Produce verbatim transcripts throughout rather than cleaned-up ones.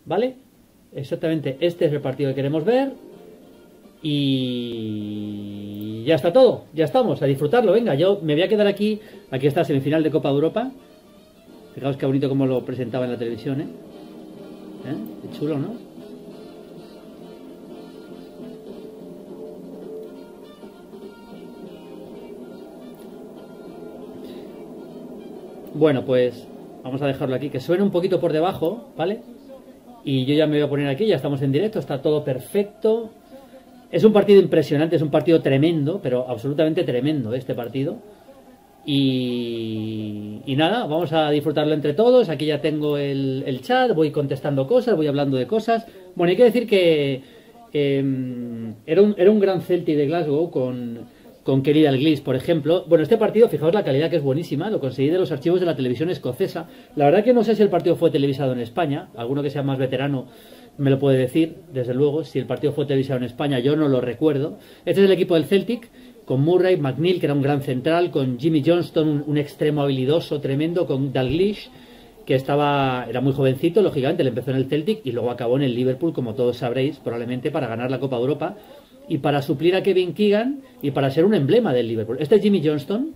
¿vale? Exactamente, este es el partido que queremos ver. Y ya está todo, ya estamos, a disfrutarlo. Venga, yo me voy a quedar aquí. Aquí está, semifinal de Copa de Europa. Fijaos qué bonito como lo presentaba en la televisión, ¿eh? ¿Eh? Qué chulo, ¿no? Bueno, pues vamos a dejarlo aquí, que suene un poquito por debajo, ¿vale? Y yo ya me voy a poner aquí, ya estamos en directo, está todo perfecto. Es un partido impresionante, es un partido tremendo, pero absolutamente tremendo este partido. Y, y nada, vamos a disfrutarlo entre todos. Aquí ya tengo el, el chat, voy contestando cosas, voy hablando de cosas. Bueno, hay que decir que eh, era, un, era un gran Celtic de Glasgow con, con Kenny Dalglish, por ejemplo. Bueno, este partido, fijaos la calidad que es buenísima, lo conseguí de los archivos de la televisión escocesa. La verdad que no sé si el partido fue televisado en España, alguno que sea más veterano me lo puede decir, desde luego, si el partido fue televisado en España, yo no lo recuerdo. Este es el equipo del Celtic, con Murray, McNeil, que era un gran central, con Jimmy Johnston, un, un extremo habilidoso tremendo, con Dalglish, que estaba era muy jovencito, lógicamente, él empezó en el Celtic y luego acabó en el Liverpool, como todos sabréis, probablemente para ganar la Copa de Europa y para suplir a Kevin Keegan y para ser un emblema del Liverpool. Este es Jimmy Johnston,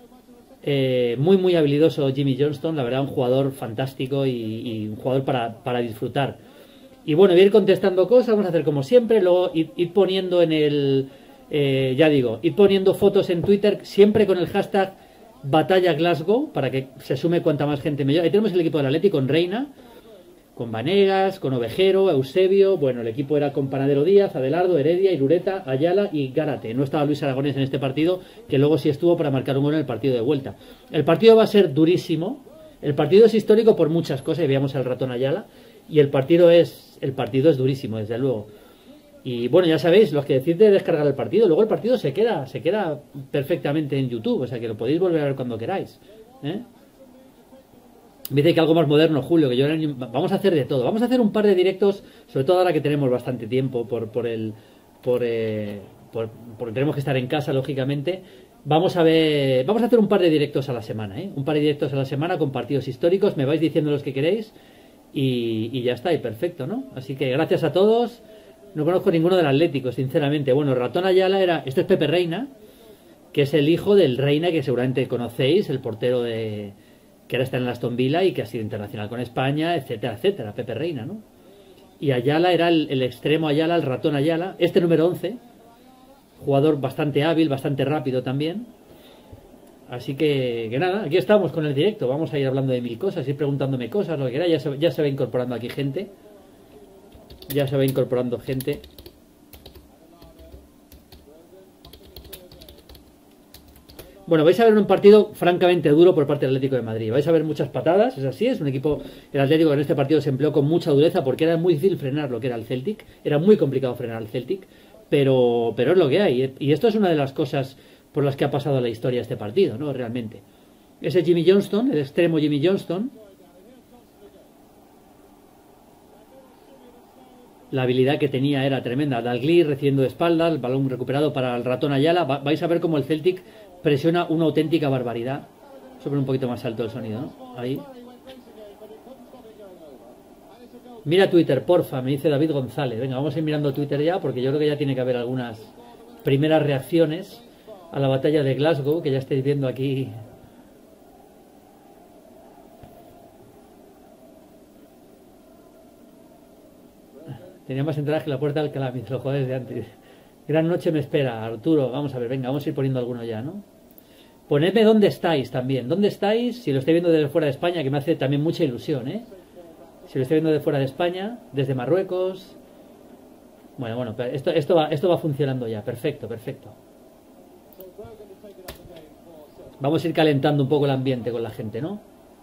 eh, muy muy habilidoso Jimmy Johnston, la verdad un jugador fantástico y, y un jugador para, para disfrutar. Y bueno, voy a ir contestando cosas, vamos a hacer como siempre, luego ir, ir poniendo en el... Eh, ya digo, ir poniendo fotos en Twitter, siempre con el hashtag Batalla Glasgow, para que se sume cuanta más gente mejor. Ahí tenemos el equipo del Atleti con Reina, con Vanegas, con Ovejero, Eusebio. Bueno, el equipo era con Panadero Díaz, Adelardo, Heredia, Irureta, Ayala y Gárate. No estaba Luis Aragonés en este partido, que luego sí estuvo para marcar un gol en el partido de vuelta. El partido va a ser durísimo. El partido es histórico por muchas cosas, y veíamos al ratón Ayala. Y el partido es el partido es durísimo, desde luego. Y bueno, ya sabéis, los que decís de descargar el partido, luego el partido se queda se queda perfectamente en YouTube, o sea que lo podéis volver a ver cuando queráis, ¿eh? Me dice que algo más moderno, Julio, que yo vamos a hacer de todo. Vamos a hacer un par de directos, sobre todo ahora que tenemos bastante tiempo por por el por, eh, por porque tenemos que estar en casa, lógicamente. Vamos a ver, vamos a hacer un par de directos a la semana, ¿eh? Un par de directos a la semana con partidos históricos, me vais diciendo los que queréis y, y ya está, y perfecto, ¿no? Así que gracias a todos. No conozco ninguno del Atlético, sinceramente. Bueno, Ratón Ayala era... Este es Pepe Reina, que es el hijo del Reina, que seguramente conocéis, el portero de que ahora está en el Aston Villa y que ha sido internacional con España, etcétera, etcétera. Pepe Reina, ¿no? Y Ayala era el, el extremo Ayala, el Ratón Ayala. Este número once, jugador bastante hábil, bastante rápido también. Así que, que nada, aquí estamos con el directo. Vamos a ir hablando de mil cosas, ir preguntándome cosas, lo que quiera. Ya se, ya se va incorporando aquí gente. Ya se va incorporando gente. Bueno, vais a ver un partido francamente duro por parte del Atlético de Madrid. Vais a ver muchas patadas, es así, es un equipo... El Atlético en este partido se empleó con mucha dureza porque era muy difícil frenar lo que era el Celtic. Era muy complicado frenar al Celtic, pero, pero es lo que hay. Y esto es una de las cosas por las que ha pasado la historia este partido, ¿no? Realmente. Ese Jimmy Johnston, el extremo Jimmy Johnston... La habilidad que tenía era tremenda. Dalglish recibiendo de espaldas, el balón recuperado para el ratón Ayala. Va, vais a ver cómo el Celtic presiona una auténtica barbaridad. Sobre un poquito más alto el sonido, ¿no? Ahí. Mira Twitter, porfa, me dice David González. Venga, vamos a ir mirando Twitter ya, porque yo creo que ya tiene que haber algunas primeras reacciones a la batalla de Glasgow, que ya estáis viendo aquí. Tenía más entradas que la puerta del Alcalá, los jugadores de antes. Gran noche me espera, Arturo. Vamos a ver, venga, vamos a ir poniendo alguno ya, ¿no? Ponedme dónde estáis también. ¿Dónde estáis? Si lo estáis viendo desde fuera de España, que me hace también mucha ilusión, ¿eh? Si lo estáis viendo de fuera de España, desde Marruecos. Bueno, bueno, esto, esto, va, esto va funcionando ya. Perfecto, perfecto. Vamos a ir calentando un poco el ambiente con la gente, ¿no?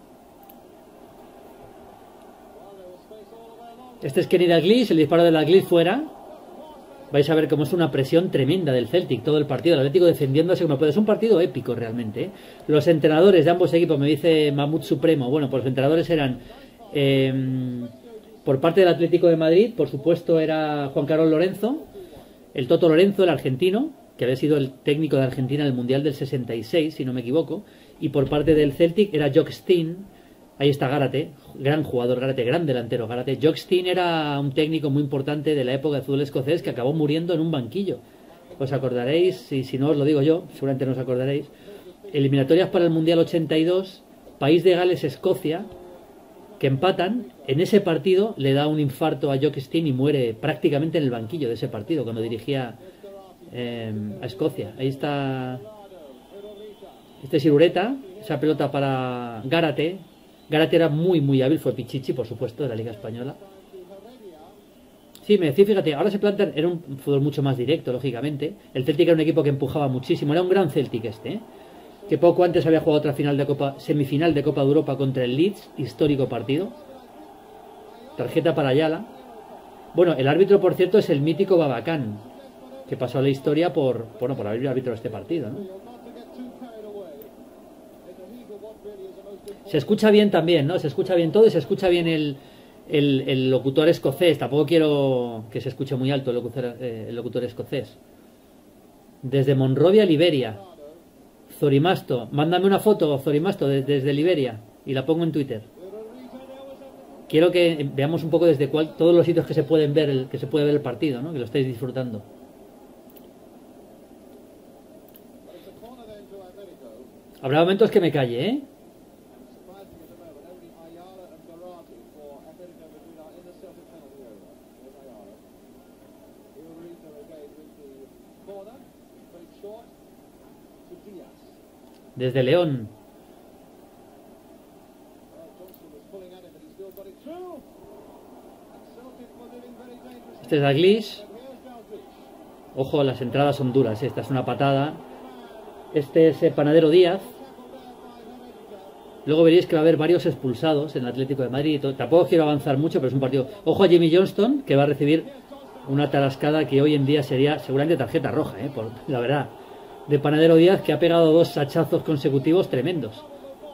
Este es Kenny Dalglish, el disparo de Dalglish fuera. Vais a ver cómo es una presión tremenda del Celtic, todo el partido, el Atlético defendiéndose como puede. Es un partido épico realmente, ¿eh? Los entrenadores de ambos equipos, me dice Mamut Supremo, bueno, pues los entrenadores eran eh, por parte del Atlético de Madrid, por supuesto era Juan Carlos Lorenzo, el Toto Lorenzo, el argentino, que había sido el técnico de Argentina en el Mundial del sesenta y seis, si no me equivoco, y por parte del Celtic era Jock Stein, Ahí está Gárate, gran jugador Gárate, gran delantero Gárate. Jock Stein era un técnico muy importante de la época de fútbol escocés que acabó muriendo en un banquillo. Os acordaréis, y si no os lo digo yo, seguramente no os acordaréis. Eliminatorias para el Mundial ochenta y dos, país de Gales-Escocia, que empatan. En ese partido le da un infarto a Jock Stein y muere prácticamente en el banquillo de ese partido, cuando dirigía eh, a Escocia. Ahí está este Sirureta, esa pelota para Gárate. Gárate era muy muy hábil, fue Pichichi, por supuesto, de la Liga Española. Sí, me decía, fíjate, ahora se plantan, era un fútbol mucho más directo, lógicamente. El Celtic era un equipo que empujaba muchísimo, era un gran Celtic este, ¿eh? Que poco antes había jugado otra final de Copa, semifinal de Copa de Europa contra el Leeds, histórico partido. Tarjeta para Ayala. Bueno, el árbitro, por cierto, es el mítico Babacán, que pasó a la historia por, bueno, por haber sido árbitro de este partido, ¿no? Se escucha bien también, ¿no? Se escucha bien todo y se escucha bien el, el, el locutor escocés. Tampoco quiero que se escuche muy alto el locutor, eh, el locutor escocés. Desde Monrovia, Liberia. Zorimasto. Mándame una foto, Zorimasto, de, desde Liberia. Y la pongo en Twitter. Quiero que veamos un poco desde cuál, todos los sitios que se pueden ver, el, que se puede ver el partido, ¿no? Que lo estáis disfrutando. Habrá momentos que me calle, ¿eh? Desde León. Este es Dalglish. Ojo, las entradas son duras. Esta es una patada. Este es Panadero Díaz. Luego veréis que va a haber varios expulsados en el Atlético de Madrid. Tampoco quiero avanzar mucho, pero es un partido. Ojo a Jimmy Johnston, que va a recibir una tarascada que hoy en día sería seguramente tarjeta roja, ¿eh? Por la verdad. De Panadero Díaz, que ha pegado dos hachazos consecutivos tremendos.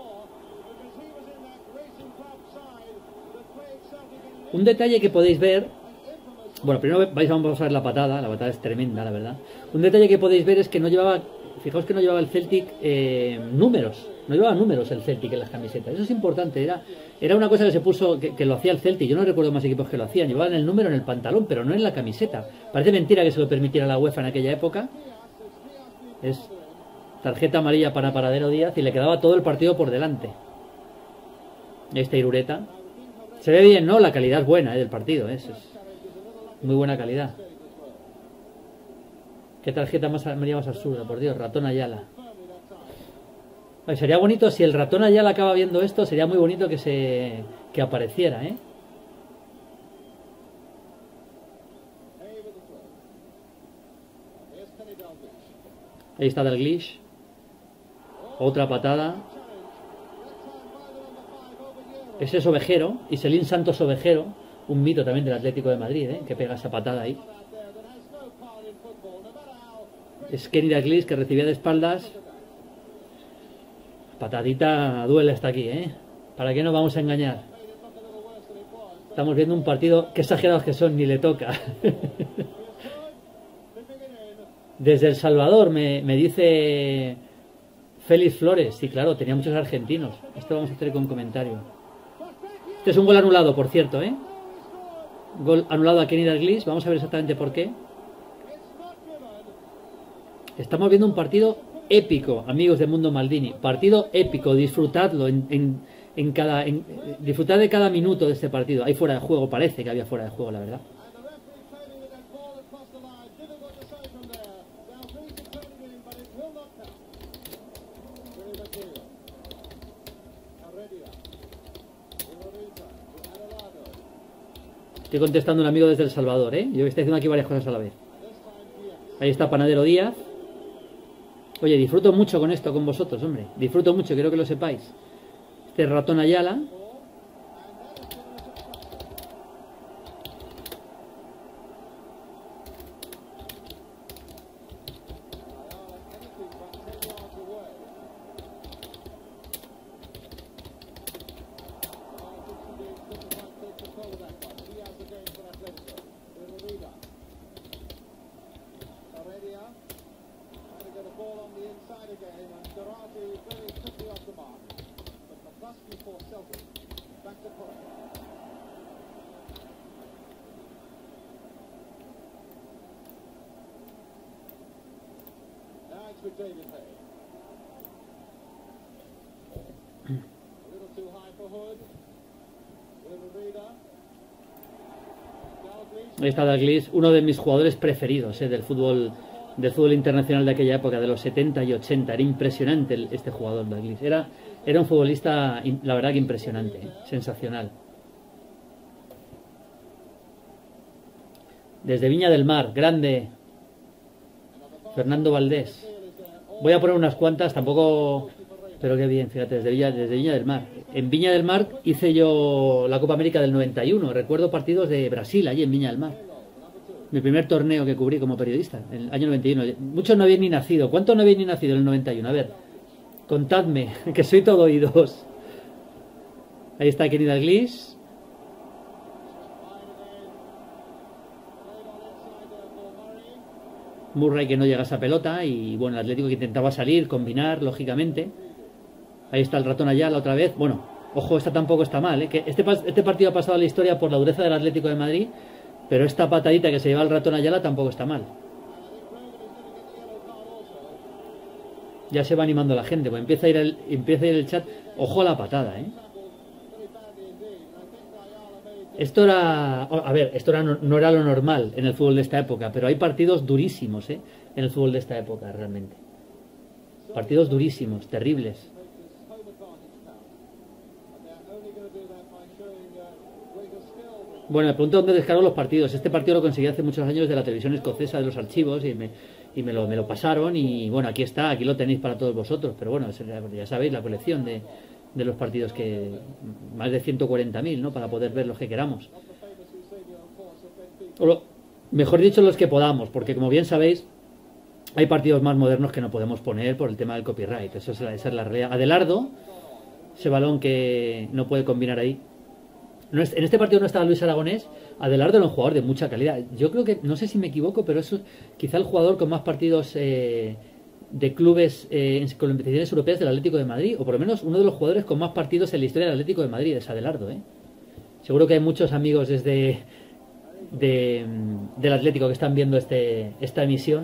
Un detalle que podéis ver. Bueno, primero vais vamos a ver la patada. La patada es tremenda, la verdad. Un detalle que podéis ver es que no llevaba. Fijaos que no llevaba el Celtic eh, números. No llevaba números el Celtic en las camisetas. Eso es importante. Era, era una cosa que se puso, que, que lo hacía el Celtic. Yo no recuerdo más equipos que lo hacían. Llevaban el número en el pantalón, pero no en la camiseta. Parece mentira que se lo permitiera la UEFA en aquella época. Es tarjeta amarilla para Panadero Díaz y le quedaba todo el partido por delante. Este Irureta. Se ve bien, ¿no? La calidad es buena, ¿eh? Del partido. ¿eh? Es, es muy buena calidad. Qué tarjeta más amarilla más absurda, por Dios. Ratón Ayala. Ay, sería bonito si el Ratón Ayala acaba viendo esto. Sería muy bonito que se que apareciera, ¿eh? Ahí está Dalglish. Otra patada. Ese es Ovejero. Iselín Santos Ovejero. Un mito también del Atlético de Madrid, ¿eh? Que pega esa patada ahí. Es Kenny Dalglish, que recibía de espaldas. Patadita duele hasta aquí, ¿eh? ¿Para qué nos vamos a engañar? Estamos viendo un partido. Qué exagerados que son, ni le toca. Desde El Salvador me, me dice Félix Flores. Sí, claro, tenía muchos argentinos. Esto vamos a hacer con comentario. Este es un gol anulado, por cierto, ¿eh? Gol anulado a Kenny Dalglish. Vamos a ver exactamente por qué. Estamos viendo un partido épico, amigos de Mundo Maldini. Partido épico, disfrutadlo en, en, en cada, en, disfrutad de cada minuto de este partido. Hay fuera de juego, parece que había fuera de juego, la verdad. Estoy contestando a un amigo desde El Salvador, ¿eh? Yo estoy haciendo aquí varias cosas a la vez. Ahí está Panadero Díaz. Oye, disfruto mucho con esto, con vosotros, hombre. Disfruto mucho, quiero que lo sepáis. Este Ratón Ayala. Again, and Durante very quickly off the mark. But McCluskey for Celtic. Ahí está Dalglish, uno de mis jugadores preferidos eh, del fútbol del fútbol internacional de aquella época, de los setenta y ochenta. Era impresionante el, este jugador Dalglish. Era, era un futbolista, la verdad que impresionante, eh, sensacional. Desde Viña del Mar, grande Fernando Valdés. Voy a poner unas cuantas, tampoco... Pero qué bien, fíjate, desde Viña, desde Viña del Mar. En Viña del Mar hice yo la Copa América del noventa y uno. Recuerdo partidos de Brasil, allí en Viña del Mar. Mi primer torneo que cubrí como periodista, en el año noventa y uno. Muchos no habían ni nacido. ¿Cuántos no habían ni nacido en el noventa y uno? A ver, contadme, que soy todo oídos. Ahí está Kenny Dalglish. Murray que no llega a esa pelota. Y bueno, el Atlético que intentaba salir, combinar, lógicamente. Ahí está el ratón Ayala otra vez. Bueno, ojo, esta tampoco está mal, ¿eh? Que este, este partido ha pasado a la historia por la dureza del Atlético de Madrid, pero esta patadita que se lleva el ratón Ayala tampoco está mal. Ya se va animando la gente, pues empieza a ir el, empieza a ir el chat. Ojo a la patada, ¿eh? Esto era... A ver, esto era, no era lo normal en el fútbol de esta época, pero hay partidos durísimos, ¿eh? En el fútbol de esta época, realmente. Partidos durísimos, terribles. Bueno, me pregunto dónde descargo los partidos. Este partido lo conseguí hace muchos años de la televisión escocesa, de los archivos, y me, y me, lo, me lo pasaron. Y bueno, aquí está, aquí lo tenéis para todos vosotros. Pero bueno, ya sabéis, la colección de, de los partidos, que más de ciento cuarenta mil, ¿no? Para poder ver los que queramos. O lo, mejor dicho, los que podamos, porque como bien sabéis, hay partidos más modernos que no podemos poner por el tema del copyright. Eso es la, esa es la realidad. Adelardo, ese balón que no puede combinar ahí. No es, en este partido no estaba Luis Aragonés. Adelardo era un jugador de mucha calidad. Yo creo que, no sé si me equivoco, pero es quizá el jugador con más partidos eh, de clubes eh, en competiciones europeas del Atlético de Madrid, o por lo menos uno de los jugadores con más partidos en la historia del Atlético de Madrid, es Adelardo, ¿eh? Seguro que hay muchos amigos desde de, del Atlético que están viendo este, esta emisión.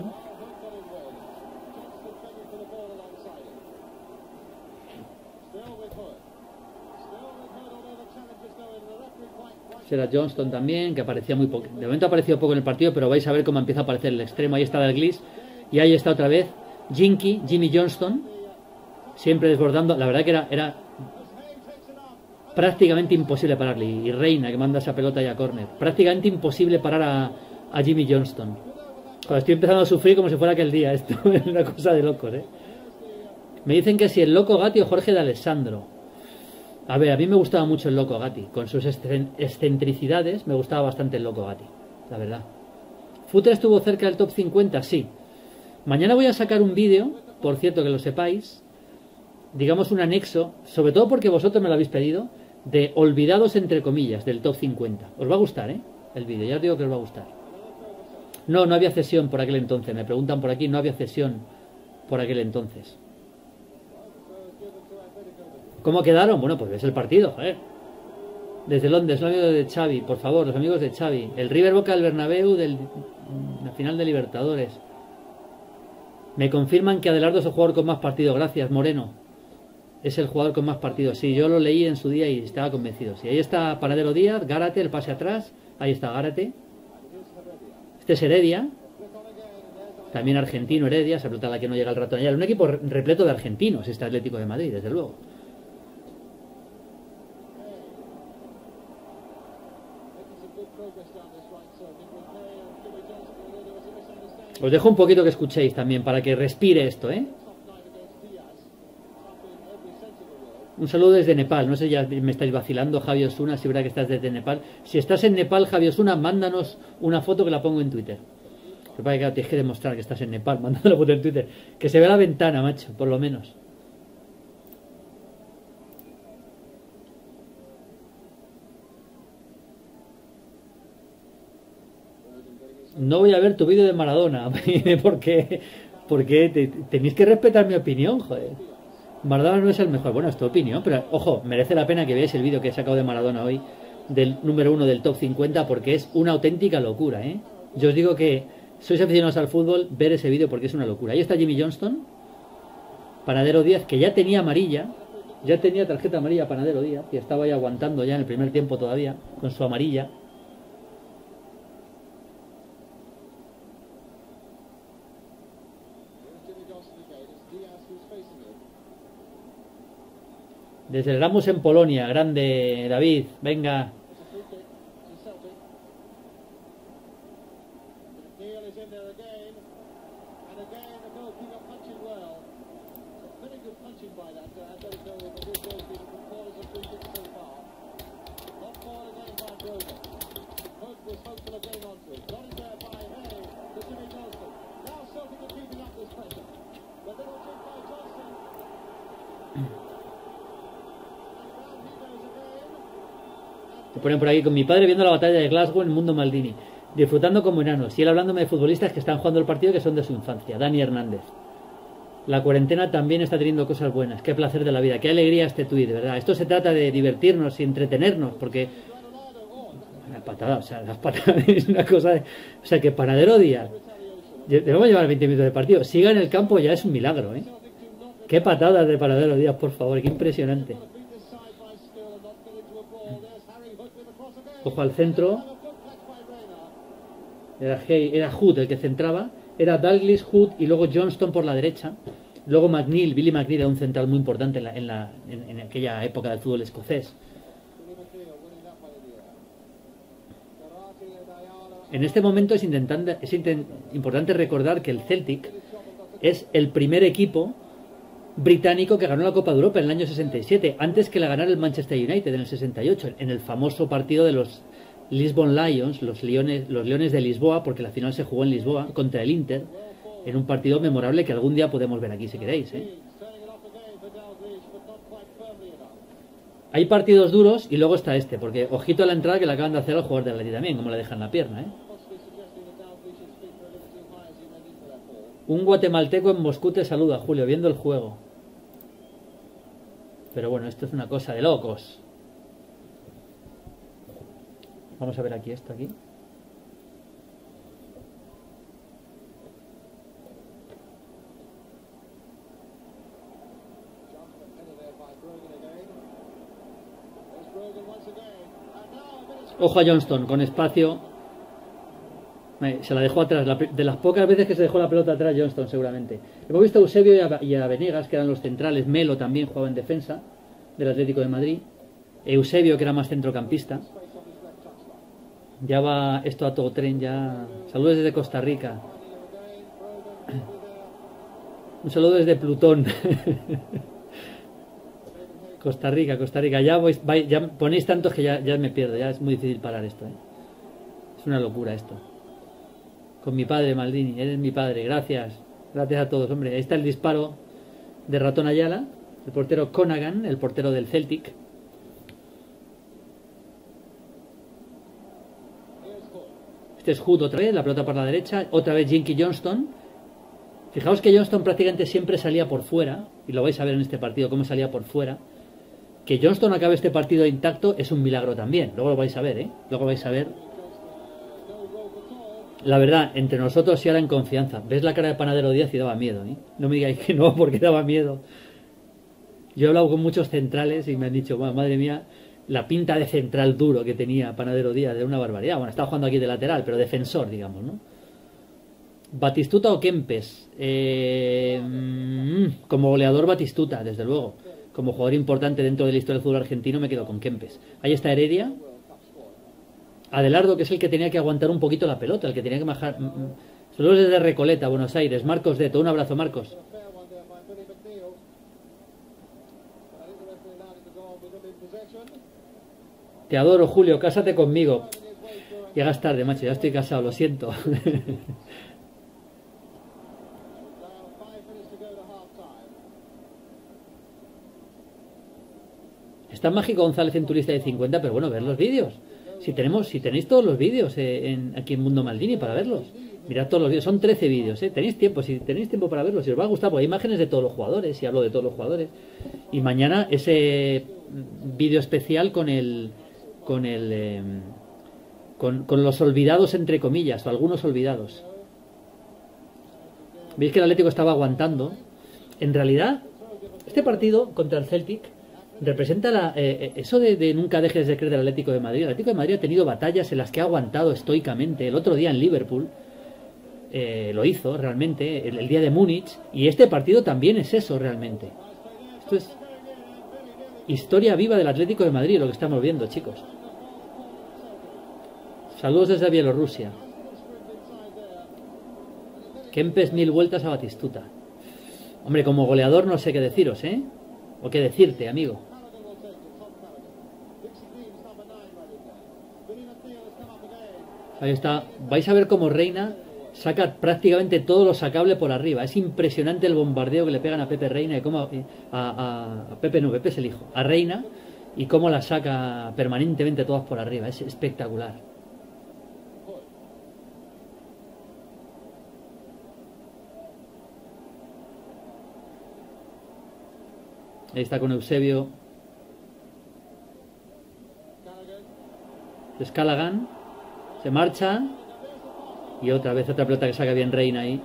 Será Johnston también, que aparecía muy poco. De momento ha aparecido poco en el partido, pero vais a ver cómo empieza a aparecer el extremo. Ahí está Dalglish. Y ahí está otra vez Jinky, Jimmy Johnston. Siempre desbordando. La verdad que era, era prácticamente imposible pararle. Y Reina, que manda esa pelota ya a córner. Prácticamente imposible parar a, a Jimmy Johnston. Joder, estoy empezando a sufrir como si fuera aquel día. Esto es una cosa de locos, ¿eh? Me dicen que si el Loco Gatti o Jorge de Alessandro. A ver, a mí me gustaba mucho el Loco Gatti. Con sus excentricidades me gustaba bastante el Loco Gatti, la verdad. ¿Futre estuvo cerca del top cincuenta? Sí. Mañana voy a sacar un vídeo, por cierto, que lo sepáis, digamos un anexo, sobre todo porque vosotros me lo habéis pedido, de olvidados entre comillas del top cincuenta. Os va a gustar, ¿eh? El vídeo, ya os digo que os va a gustar. No, no había cesión por aquel entonces. Me preguntan por aquí, no había cesión por aquel entonces. ¿Cómo quedaron? Bueno, pues ves el partido, joder. Desde Londres, los amigos de Xavi, por favor, los amigos de Xavi. El River Boca del Bernabéu, del, la final de Libertadores. Me confirman que Adelardo es el jugador con más partidos. Gracias, Moreno. Es el jugador con más partidos. Sí, yo lo leí en su día y estaba convencido. Sí, ahí está Panadero Díaz, Gárate, el pase atrás. Ahí está Gárate. Este es Heredia. También argentino Heredia, esa pelota a la que no llega el ratón. Un equipo repleto de argentinos, este Atlético de Madrid, desde luego. Os dejo un poquito que escuchéis también, para que respire esto, ¿eh? Un saludo desde Nepal. No sé, ya me estáis vacilando, Javi Osuna, si verá que estás desde Nepal. Si estás en Nepal, Javi Osuna, mándanos una foto que la pongo en Twitter. Que para que tienes que demostrar que estás en Nepal, mándame la foto en Twitter. Que se vea la ventana, macho, por lo menos. No voy a ver tu vídeo de Maradona. ¿Por qué? Porque te, tenéis que respetar mi opinión, joder. Maradona no es el mejor. Bueno, es tu opinión, pero ojo, merece la pena que veáis el vídeo que he sacado de Maradona hoy, del número uno del top cincuenta, porque es una auténtica locura, ¿eh? Yo os digo que, sois aficionados al fútbol, ver ese vídeo porque es una locura. Ahí está Jimmy Johnston, Panadero Díaz, que ya tenía amarilla, ya tenía tarjeta amarilla Panadero Díaz, y estaba ahí aguantando ya en el primer tiempo todavía, con su amarilla. Desde el Ramos en Polonia, grande David, venga. Te ponen por aquí: con mi padre viendo la batalla de Glasgow en Mundo Maldini, disfrutando como enanos, y él hablándome de futbolistas que están jugando el partido que son de su infancia. Dani Hernández. La cuarentena también está teniendo cosas buenas. Qué placer de la vida, qué alegría este tuit, de verdad. Esto se trata de divertirnos y entretenernos, porque la patada, o sea, las patadas es una cosa de... O sea, que Panadero Díaz, debemos llevar veinte minutos de partido, siga en el campo, ya es un milagro, ¿eh? Qué patadas de Panadero Díaz, por favor, qué impresionante. Ojo al centro. Era, Hay, era Hood el que centraba. Era Dalglish, Hood y luego Johnston por la derecha. Luego McNeil, Billy McNeil era un central muy importante en, la, en, la, en, en aquella época del fútbol escocés. En este momento es, es intent, importante recordar que el Celtic es el primer equipo británico que ganó la Copa de Europa en el año sesenta y siete, antes que la ganara el Manchester United en el sesenta y ocho, en el famoso partido de los Lisbon Lions, los Leones, los Leones de Lisboa, porque la final se jugó en Lisboa contra el Inter, en un partido memorable que algún día podemos ver aquí si queréis, ¿eh? Hay partidos duros y luego está este, porque ojito a la entrada que le acaban de hacer al jugador del Atleti también, como le dejan la pierna, ¿eh? Un guatemalteco en Moscú te saluda, Julio, viendo el juego. Pero bueno, esto es una cosa de locos. Vamos a ver aquí esto, aquí. Ojo a Johnston, con espacio. Se la dejó atrás, de las pocas veces que se dejó la pelota atrás Johnston, seguramente. Hemos visto a Eusebio y a, y a Venegas, que eran los centrales. Melo también jugaba en defensa del Atlético de Madrid. Eusebio, que era más centrocampista. Ya va esto a todo tren, ya. Saludos desde Costa Rica. Un saludo desde Plutón. Costa Rica, Costa Rica. Ya, vais, vais, ya ponéis tantos que ya, ya me pierdo, ya es muy difícil parar esto, ¿eh? Es una locura esto. Con mi padre, Maldini, eres mi padre, gracias. Gracias a todos, hombre. Ahí está el disparo de Ratón Ayala, el portero Conagan, el portero del Celtic. Este es Hood otra vez, la pelota por la derecha, otra vez Jinky Johnston. Fijaos que Johnston prácticamente siempre salía por fuera, y lo vais a ver en este partido cómo salía por fuera. Que Johnston acabe este partido intacto es un milagro también, luego lo vais a ver, ¿eh? Luego vais a ver. La verdad, entre nosotros sí ahora en confianza. Ves la cara de Panadero Díaz y daba miedo, ¿eh? No me digáis que no, porque daba miedo. Yo he hablado con muchos centrales y me han dicho, bueno, madre mía, la pinta de central duro que tenía Panadero Díaz era una barbaridad. Bueno, estaba jugando aquí de lateral, pero defensor, digamos, ¿no? Batistuta o Kempes. Eh, mmm, como goleador Batistuta, desde luego. Como jugador importante dentro de la historia del fútbol argentino me quedo con Kempes. Ahí está Heredia. Adelardo, que es el que tenía que aguantar un poquito la pelota, el que tenía que bajar. Saludos desde Recoleta, Buenos Aires. Marcos Deto, un abrazo, Marcos. Te adoro, Julio, cásate conmigo. Llegas tarde, macho, ya estoy casado, lo siento. Está Mágico González en tu lista de cincuenta, pero bueno, ver los vídeos. Si tenemos, si tenéis todos los vídeos eh, en, aquí en Mundo Maldini para verlos, mirad todos los vídeos, son trece vídeos, eh. Tenéis tiempo, si tenéis tiempo para verlos, si os va a gustar, porque hay imágenes de todos los jugadores, y hablo de todos los jugadores. Y mañana ese vídeo especial con el, con el, eh, con, con los olvidados entre comillas, o algunos olvidados. Veis que el Atlético estaba aguantando. En realidad, este partido contra el Celtic representa la, eh, eso de, de nunca dejes de creer del Atlético de Madrid. El Atlético de Madrid ha tenido batallas en las que ha aguantado estoicamente. El otro día en Liverpool eh, lo hizo realmente, el, el día de Múnich, y este partido también es eso realmente. Esto es historia viva del Atlético de Madrid, lo que estamos viendo, chicos. Saludos desde Bielorrusia. Kempes mil vueltas a Batistuta. Hombre, como goleador no sé qué deciros, ¿eh? O qué decirte, amigo. Ahí está. Vais a ver cómo Reina saca prácticamente todo lo sacable por arriba. Es impresionante el bombardeo que le pegan a Pepe Reina y cómo a, a, a Pepe no, Pepe es el hijo, a Reina, y cómo la saca permanentemente todas por arriba. Es espectacular. Ahí está con Eusebio. Scallaghan se marcha. Y otra vez otra pelota que saca bien Reina ahí.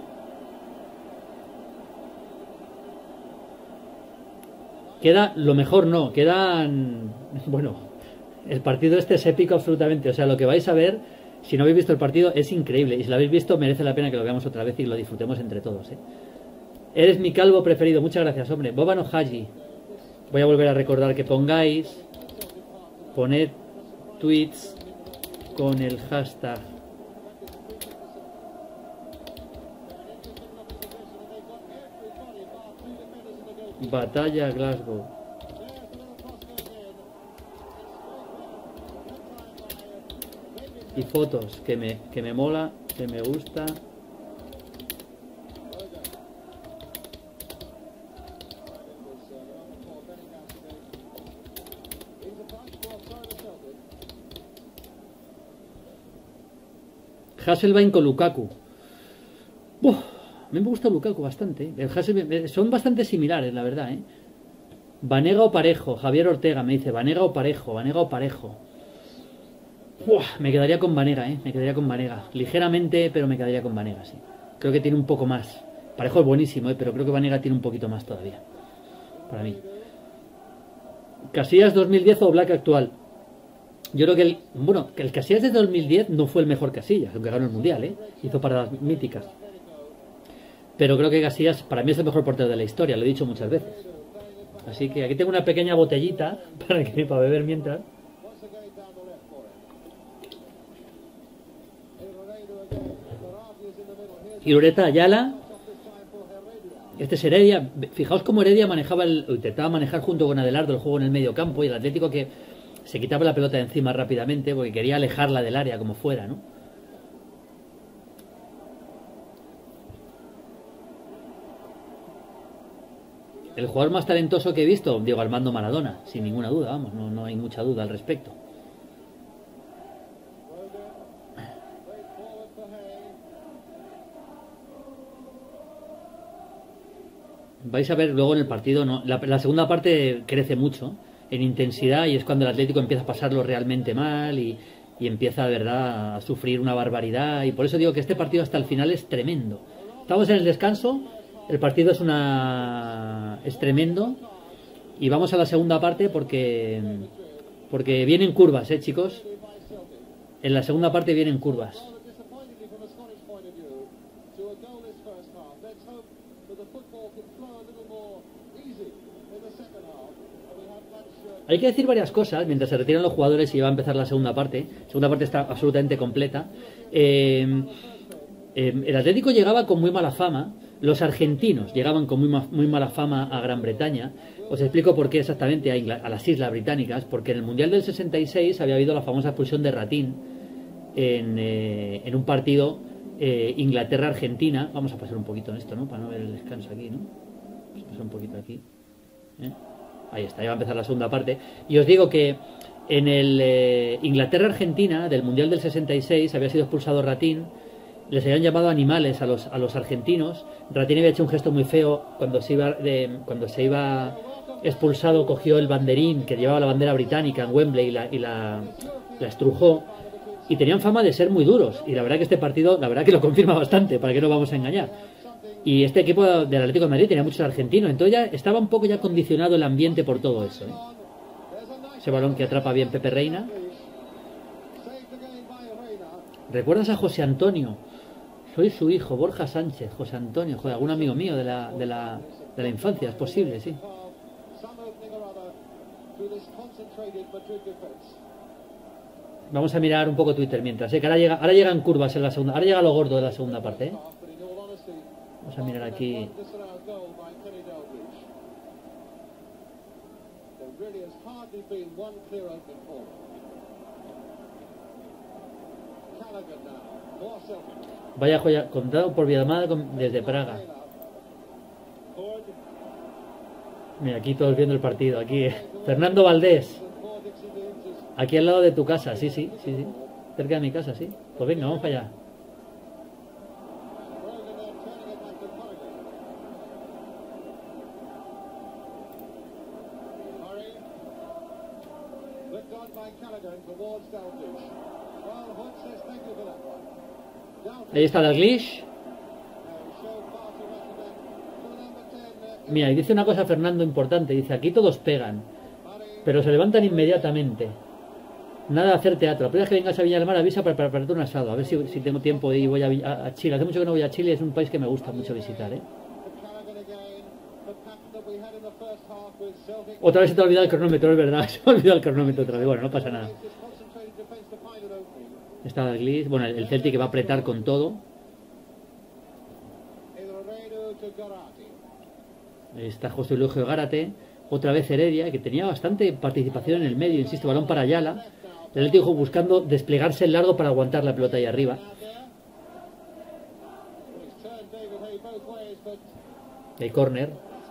Queda, lo mejor no, quedan... Bueno, el partido este es épico absolutamente. O sea, lo que vais a ver, si no habéis visto el partido, es increíble. Y si lo habéis visto, merece la pena que lo veamos otra vez y lo disfrutemos entre todos, ¿eh? Eres mi calvo preferido. Muchas gracias, hombre. Boban Haji. Voy a volver a recordar que pongáis, poned tweets con el hashtag Batalla Glasgow. Y fotos, que me, que me mola, que me gusta. Hasselbaink con Lukaku. Uf, a mí me gusta Lukaku bastante. El Hasselbaink, son bastante similares, la verdad, ¿eh? Vanega o Parejo. Javier Ortega me dice Vanega o Parejo. Vanega o Parejo. Uf, me quedaría con Vanega, ¿eh? Me quedaría con Vanega. Ligeramente, pero me quedaría con Vanega, sí. Creo que tiene un poco más. Parejo es buenísimo, ¿eh? Pero creo que Vanega tiene un poquito más todavía. Para mí. Casillas dos mil diez o Black actual. Yo creo que el, bueno, que el Casillas de dos mil diez no fue el mejor Casillas, aunque ganó el Mundial, ¿eh? Hizo paradas míticas. Pero creo que Casillas para mí es el mejor portero de la historia, lo he dicho muchas veces. Así que aquí tengo una pequeña botellita para, que, para beber mientras. Y Ureta Ayala. Este es Heredia. Fijaos cómo Heredia manejaba el, intentaba manejar junto con Adelardo el juego en el medio campo, y el Atlético que se quitaba la pelota de encima rápidamente porque quería alejarla del área como fuera, ¿no? El jugador más talentoso que he visto, Diego Armando Maradona, sin ninguna duda, vamos, no, no hay mucha duda al respecto. Vais a ver luego en el partido, ¿no? la, la segunda parte crece mucho en intensidad y es cuando el Atlético empieza a pasarlo realmente mal y, y empieza de verdad a sufrir una barbaridad, y por eso digo que este partido hasta el final es tremendo. Estamos en el descanso, el partido es una es tremendo y vamos a la segunda parte porque porque vienen curvas, eh chicos. En la segunda parte vienen curvas. Hay que decir varias cosas mientras se retiran los jugadores y va a empezar la segunda parte. La segunda parte está absolutamente completa. Eh, eh, el Atlético llegaba con muy mala fama. Los argentinos llegaban con muy, ma muy mala fama a Gran Bretaña. Os explico por qué exactamente a, Ingl a las Islas Británicas. Porque en el Mundial del sesenta y seis había habido la famosa expulsión de Ratín en, eh, en un partido eh, Inglaterra-Argentina. Vamos a pasar un poquito en esto, ¿no? Para no ver el descanso aquí, ¿no? Vamos a pasar un poquito aquí. ¿Eh? Ahí está, ya va a empezar la segunda parte. Y os digo que en el eh, Inglaterra-Argentina del Mundial del sesenta y seis había sido expulsado Ratín. Les habían llamado animales a los, a los argentinos. Ratín había hecho un gesto muy feo cuando se iba, de, cuando se iba expulsado, cogió el banderín que llevaba la bandera británica en Wembley y la, y la, la estrujó. Y tenían fama de ser muy duros. Y la verdad que este partido, la verdad que lo confirma bastante, para que no vamos a engañar. Y este equipo del Atlético de Madrid tenía muchos argentinos, entonces ya estaba un poco ya condicionado el ambiente por todo eso, ¿eh? Ese balón que atrapa bien Pepe Reina. ¿Recuerdas a José Antonio? Soy su hijo, Borja Sánchez, José Antonio, joder, algún amigo mío de la, de la, de la infancia, es posible, sí. Vamos a mirar un poco Twitter mientras, ¿eh? Que ahora, llega, ahora llegan curvas en la segunda, ahora llega lo gordo de la segunda parte, ¿eh? Vamos a mirar aquí. Vaya joya, contado por Villamada desde Praga. Mira, aquí todos viendo el partido. Aquí, eh. Fernando Valdés. Aquí al lado de tu casa, sí, sí, sí, sí. Cerca de mi casa, sí. Pues venga, vamos para allá. Ahí está Dalglish. Mira, y dice una cosa Fernando importante. Dice, aquí todos pegan, pero se levantan inmediatamente. Nada de hacer teatro. La primera vez que vengas a Viña del Mar avisa para prepararte un asado. A ver si, si tengo tiempo y voy a, a, a Chile. Hace mucho que no voy a Chile. Es un país que me gusta mucho visitar, ¿eh? Otra vez se te ha olvidado el cronómetro, es verdad. Se me ha olvidado el cronómetro otra vez. Bueno, no pasa nada. Está Dalglish. Bueno, el Celtic que va a apretar con todo. Está José Luis Gárate. Otra vez Heredia, que tenía bastante participación en el medio. Insisto, balón para Ayala. El Atlético buscando desplegarse el largo para aguantar la pelota ahí arriba. El córner.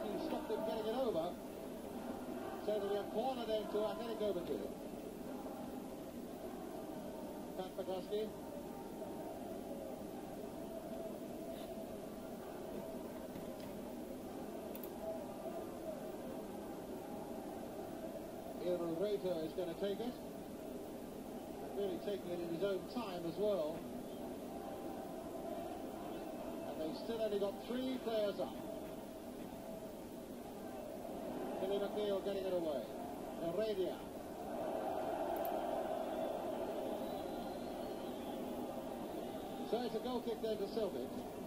Reiter is going to take it. Really taking it in his own time as well. And they've still only got three players up. Billy McNeil getting it away. Heredia. So it's a goal kick there to Celtic.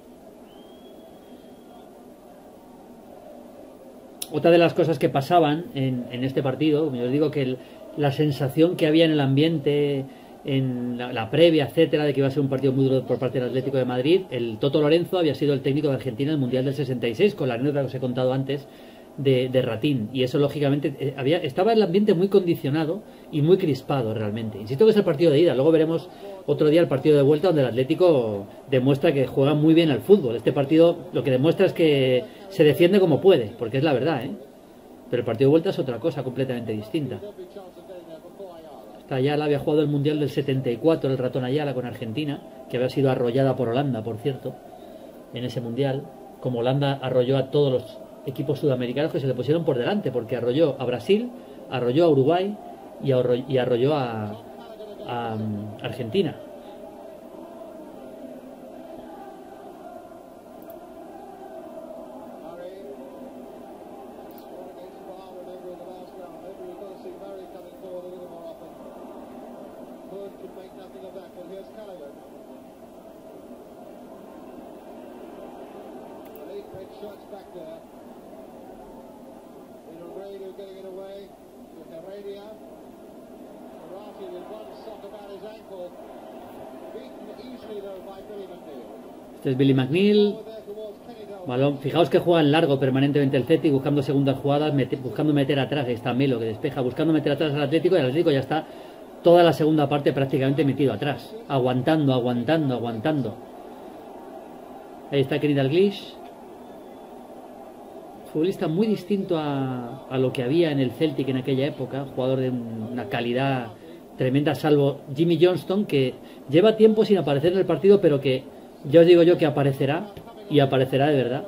Otra de las cosas que pasaban en, en este partido, yo os digo que el, la sensación que había en el ambiente, en la, la previa, etcétera, de que iba a ser un partido muy duro por parte del Atlético de Madrid. El Toto Lorenzo había sido el técnico de Argentina en el Mundial del sesenta y seis, con la anécdota que os he contado antes de, de Ratín, y eso lógicamente eh, había, estaba el ambiente muy condicionado y muy crispado realmente. Insisto que es el partido de ida, luego veremos otro día el partido de vuelta, donde el Atlético demuestra que juega muy bien al fútbol. Este partido lo que demuestra es que se defiende como puede, porque es la verdad, ¿eh? Pero el partido de vuelta es otra cosa completamente distinta. Esta Ayala había jugado el Mundial del setenta y cuatro, el ratón Ayala con Argentina, que había sido arrollada por Holanda, por cierto, en ese Mundial, como Holanda arrolló a todos los equipos sudamericanos que se le pusieron por delante, porque arrolló a Brasil, arrolló a Uruguay y arrolló, y arrolló a, a um, Argentina. Este es Billy McNeil. Balón. Fijaos que juega en largo permanentemente el Celtic, buscando segundas jugadas, mete, buscando meter atrás. Ahí está Melo que despeja, buscando meter atrás al Atlético, y el Atlético ya está toda la segunda parte prácticamente metido atrás, aguantando, aguantando, aguantando. Ahí está Kenny Dalglish, futbolista muy distinto a, a lo que había en el Celtic en aquella época, jugador de una calidad tremenda, salvo Jimmy Johnston, que lleva tiempo sin aparecer en el partido, pero que ya os digo yo que aparecerá, y aparecerá de verdad.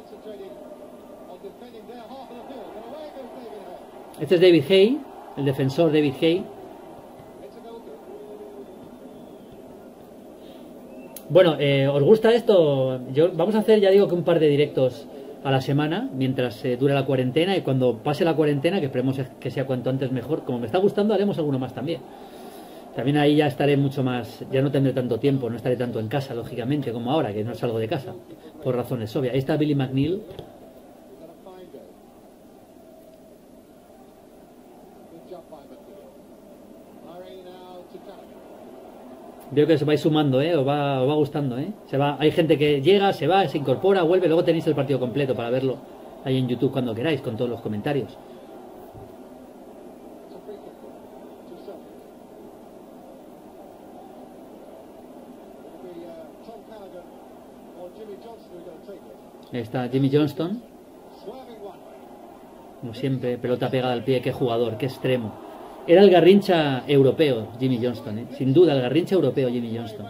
Este es David Hay, el defensor David Hay. Bueno, eh, ¿os gusta esto? Yo, vamos a hacer, ya digo, que un par de directos a la semana mientras eh, dure la cuarentena, y cuando pase la cuarentena, que esperemos que sea cuanto antes mejor, como me está gustando, haremos alguno más también. También ahí ya estaré mucho más, ya no tendré tanto tiempo, no estaré tanto en casa, lógicamente, como ahora, que no salgo de casa, por razones obvias. Ahí está Billy McNeil. Veo que se vais sumando, ¿eh? Os va, os va gustando, ¿eh? Se va, hay gente que llega, se va, se incorpora, vuelve, luego tenéis el partido completo para verlo ahí en YouTube cuando queráis, con todos los comentarios. Ahí está Jimmy Johnston. Como siempre, pelota pegada al pie, qué jugador, qué extremo. Era el Garrincha europeo, Jimmy Johnston, ¿eh? Sin duda, el Garrincha europeo, Jimmy Johnston.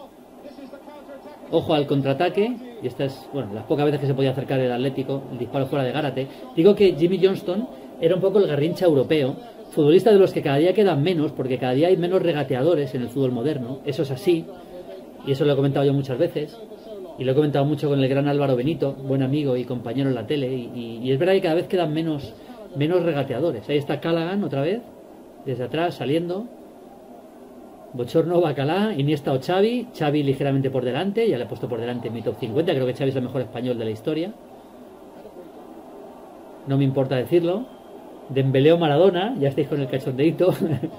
Ojo al contraataque, y esta es, bueno, las pocas veces que se podía acercar el Atlético, el disparo fuera de Gárate. Digo que Jimmy Johnston era un poco el Garrincha europeo, futbolista de los que cada día quedan menos, porque cada día hay menos regateadores en el fútbol moderno, eso es así, y eso lo he comentado yo muchas veces, y lo he comentado mucho con el gran Álvaro Benito, buen amigo y compañero en la tele, y, y, y es verdad que cada vez quedan menos, menos regateadores. Ahí está Callaghan otra vez, desde atrás, saliendo. Bochorno, Bacalá, Iniesta o Xavi. Xavi ligeramente por delante, ya le he puesto por delante en mi top cincuenta. Creo que Xavi es el mejor español de la historia. No me importa decirlo. Dembélé o Maradona, ya estáis con el cachondeito.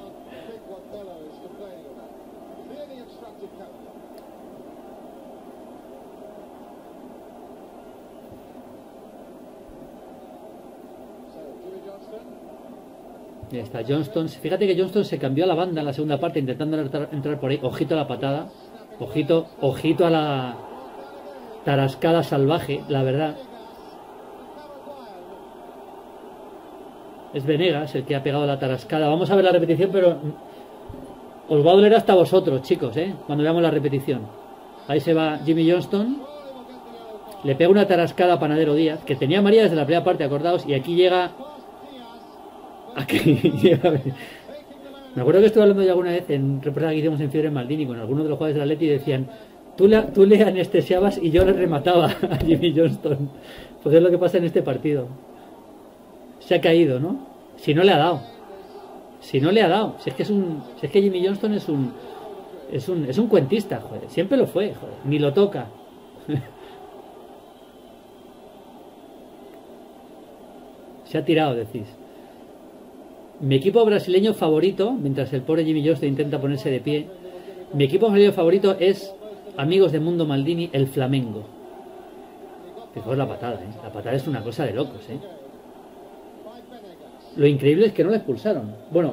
Ya está Johnston. Fíjate que Johnston se cambió a la banda en la segunda parte intentando entrar, entrar por ahí. Ojito a la patada. Ojito, ojito a la tarascada salvaje, la verdad. Es Venegas el que ha pegado la tarascada. Vamos a ver la repetición, pero os va a doler hasta vosotros, chicos, ¿eh? Cuando veamos la repetición. Ahí se va Jimmy Johnston. Le pega una tarascada a Panadero Díaz, que tenía María desde la primera parte, acordaos, y aquí llega... Aquí llega... Me acuerdo que estuve hablando ya alguna vez en un reportaje que hicimos en Fiebre Maldini con algunos de los jugadores del Atleti y decían, tú le, tú le anestesiabas y yo le remataba a Jimmy Johnston. Pues es lo que pasa en este partido. Se ha caído, ¿no? Si no le ha dado. Si no le ha dado. Si es que es un... Si es que Jimmy Johnston es un... Es un, es un cuentista, joder. Siempre lo fue, joder. Ni lo toca. Se ha tirado, decís. Mi equipo brasileño favorito, mientras el pobre Jimmy Johnston intenta ponerse de pie, mi equipo brasileño favorito es, amigos de Mundo Maldini, el Flamengo. Fijaos la patada, ¿eh? La patada es una cosa de locos, ¿eh? Lo increíble es que no le expulsaron. Bueno,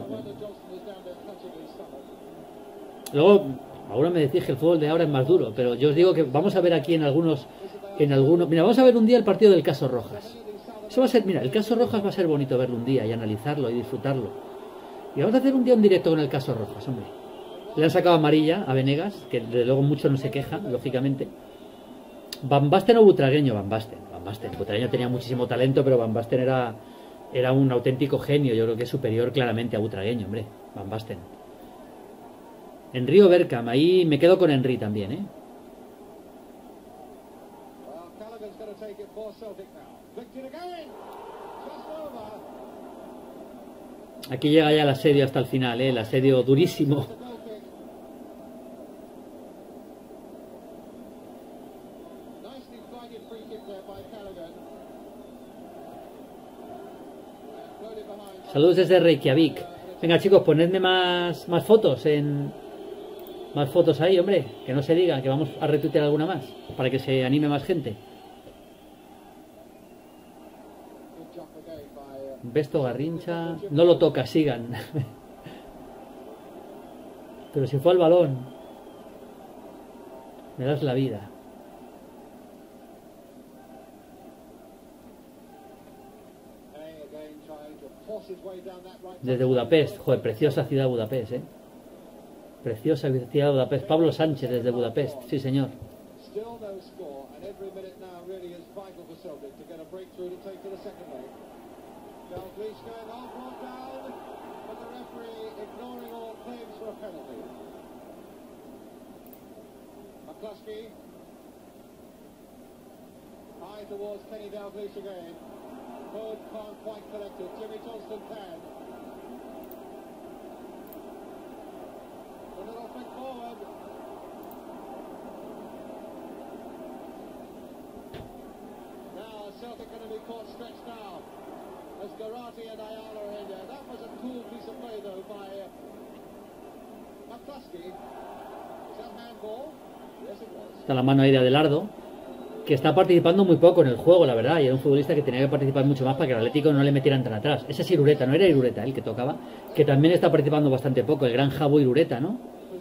luego, ahora me decís que el fútbol de ahora es más duro, pero yo os digo que vamos a ver aquí en algunos, en algunos, mira, vamos a ver un día el partido del caso Rojas. Eso va a ser, mira, el caso Rojas va a ser bonito verlo un día y analizarlo y disfrutarlo. Y vamos a hacer un día un directo con el caso Rojas, hombre. Le han sacado amarilla a Venegas, que desde luego mucho no se queja, lógicamente. Van Basten o Butragueño, Van Basten. Van Basten. Butragueño tenía muchísimo talento, pero Van Basten era, era un auténtico genio. Yo creo que es superior claramente a Butragueño, hombre. Van Basten. Henry o Bergkamp, ahí me quedo con Henry también, ¿eh? Aquí llega ya el asedio hasta el final, ¿eh? El asedio durísimo. Saludos desde Reykjavik. Venga, chicos, ponedme más, más fotos en... Más fotos ahí, hombre. Que no se diga, que vamos a retuitear alguna más, para que se anime más gente. Besto Garrincha, no lo toca, sigan. Pero si fue al balón, me das la vida. Desde Budapest, joder, preciosa ciudad Budapest, eh. Preciosa ciudad Budapest. Pablo Sánchez desde Budapest, sí señor. McCluskey. High towards Kenny Dalglish again. Bird can't quite collect it. Jimmy Johnston can. A little flick forward. Now Celtic going to be caught stretched now. As Garati and Ayala are in there. That was a cool piece of play though by uh, McCluskey. Is that handball? Yes it was. Está la mano ahí de Adelardo, que está participando muy poco en el juego, la verdad, y era un futbolista que tenía que participar mucho más para que el Atlético no le metieran tan atrás. Ese es Irureta, no era Irureta el que tocaba, que también está participando bastante poco, el gran Jabo Irureta, ¿no?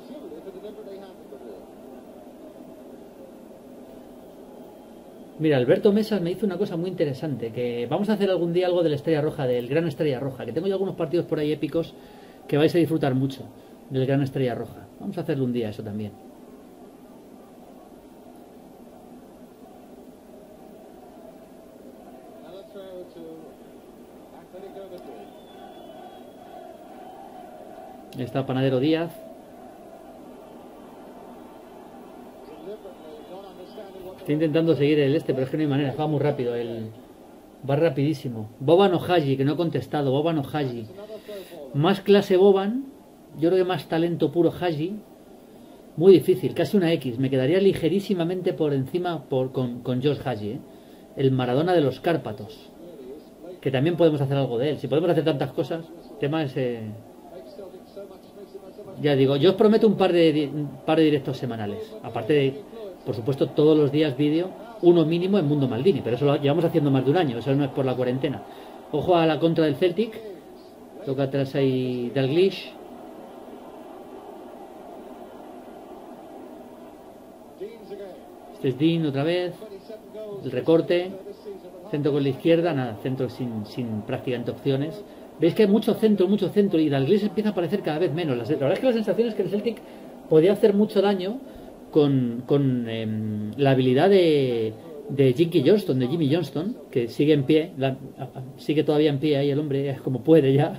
Mira, Alberto Mesas me hizo una cosa muy interesante, que vamos a hacer algún día algo de la Estrella Roja, del Gran Estrella Roja, que tengo yo algunos partidos por ahí épicos que vais a disfrutar mucho del Gran Estrella Roja. Vamos a hacerlo un día eso también. Ahí está Panadero Díaz. Estoy intentando seguir el este, pero es que no hay manera, va muy rápido, el... va rapidísimo. Boban Ohaji, que no he contestado, Boban Ohaji. Más clase Boban, yo creo que más talento puro Haji. Muy difícil, casi una X, me quedaría ligerísimamente por encima por, con, con Josh Haji, ¿eh? El Maradona de los Cárpatos. Que también podemos hacer algo de él, si podemos hacer tantas cosas, el tema es... Eh... Ya digo, yo os prometo un par de, un par de directos semanales, aparte de... Por supuesto, todos los días vídeo, uno mínimo en Mundo Maldini, pero eso lo llevamos haciendo más de un año, eso no es por la cuarentena. Ojo a la contra del Celtic, toca atrás ahí Dalglish. Este es Dean otra vez, el recorte, centro con la izquierda, nada, centro sin, sin prácticamente opciones. Veis que hay mucho centro, mucho centro, y Dalglish empieza a aparecer cada vez menos. La verdad es que la sensación es que el Celtic podía hacer mucho daño con, con eh, la habilidad de, de Jimmy Johnston, de Jimmy Johnston, que sigue en pie, la, sigue todavía en pie ahí el hombre, es como puede ya.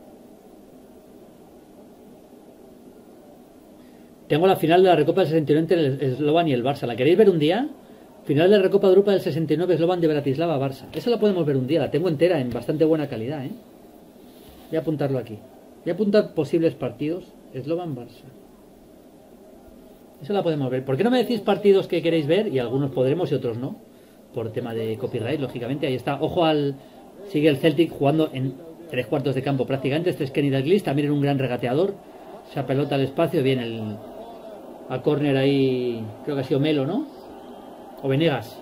Tengo la final de la Recopa del sesenta y nueve entre el Slovan y el Barça. ¿La queréis ver un día? Final de la Recopa de Europa del sesenta y nueve, Slovan de Bratislava, Barça. Esa la podemos ver un día, la tengo entera, en bastante buena calidad, ¿eh? Voy a apuntarlo aquí. Voy a apuntar posibles partidos, Slovan, Barça. Eso la podemos ver. ¿Por qué no me decís partidos que queréis ver? Y algunos podremos y otros no. Por tema de copyright, lógicamente. Ahí está. Ojo al... Sigue el Celtic jugando en tres cuartos de campo prácticamente. Este es Kenny Dalglish, también era un gran regateador. Esa pelota al espacio. Viene el... a córner ahí... Creo que ha sido Melo, ¿no? O Venegas.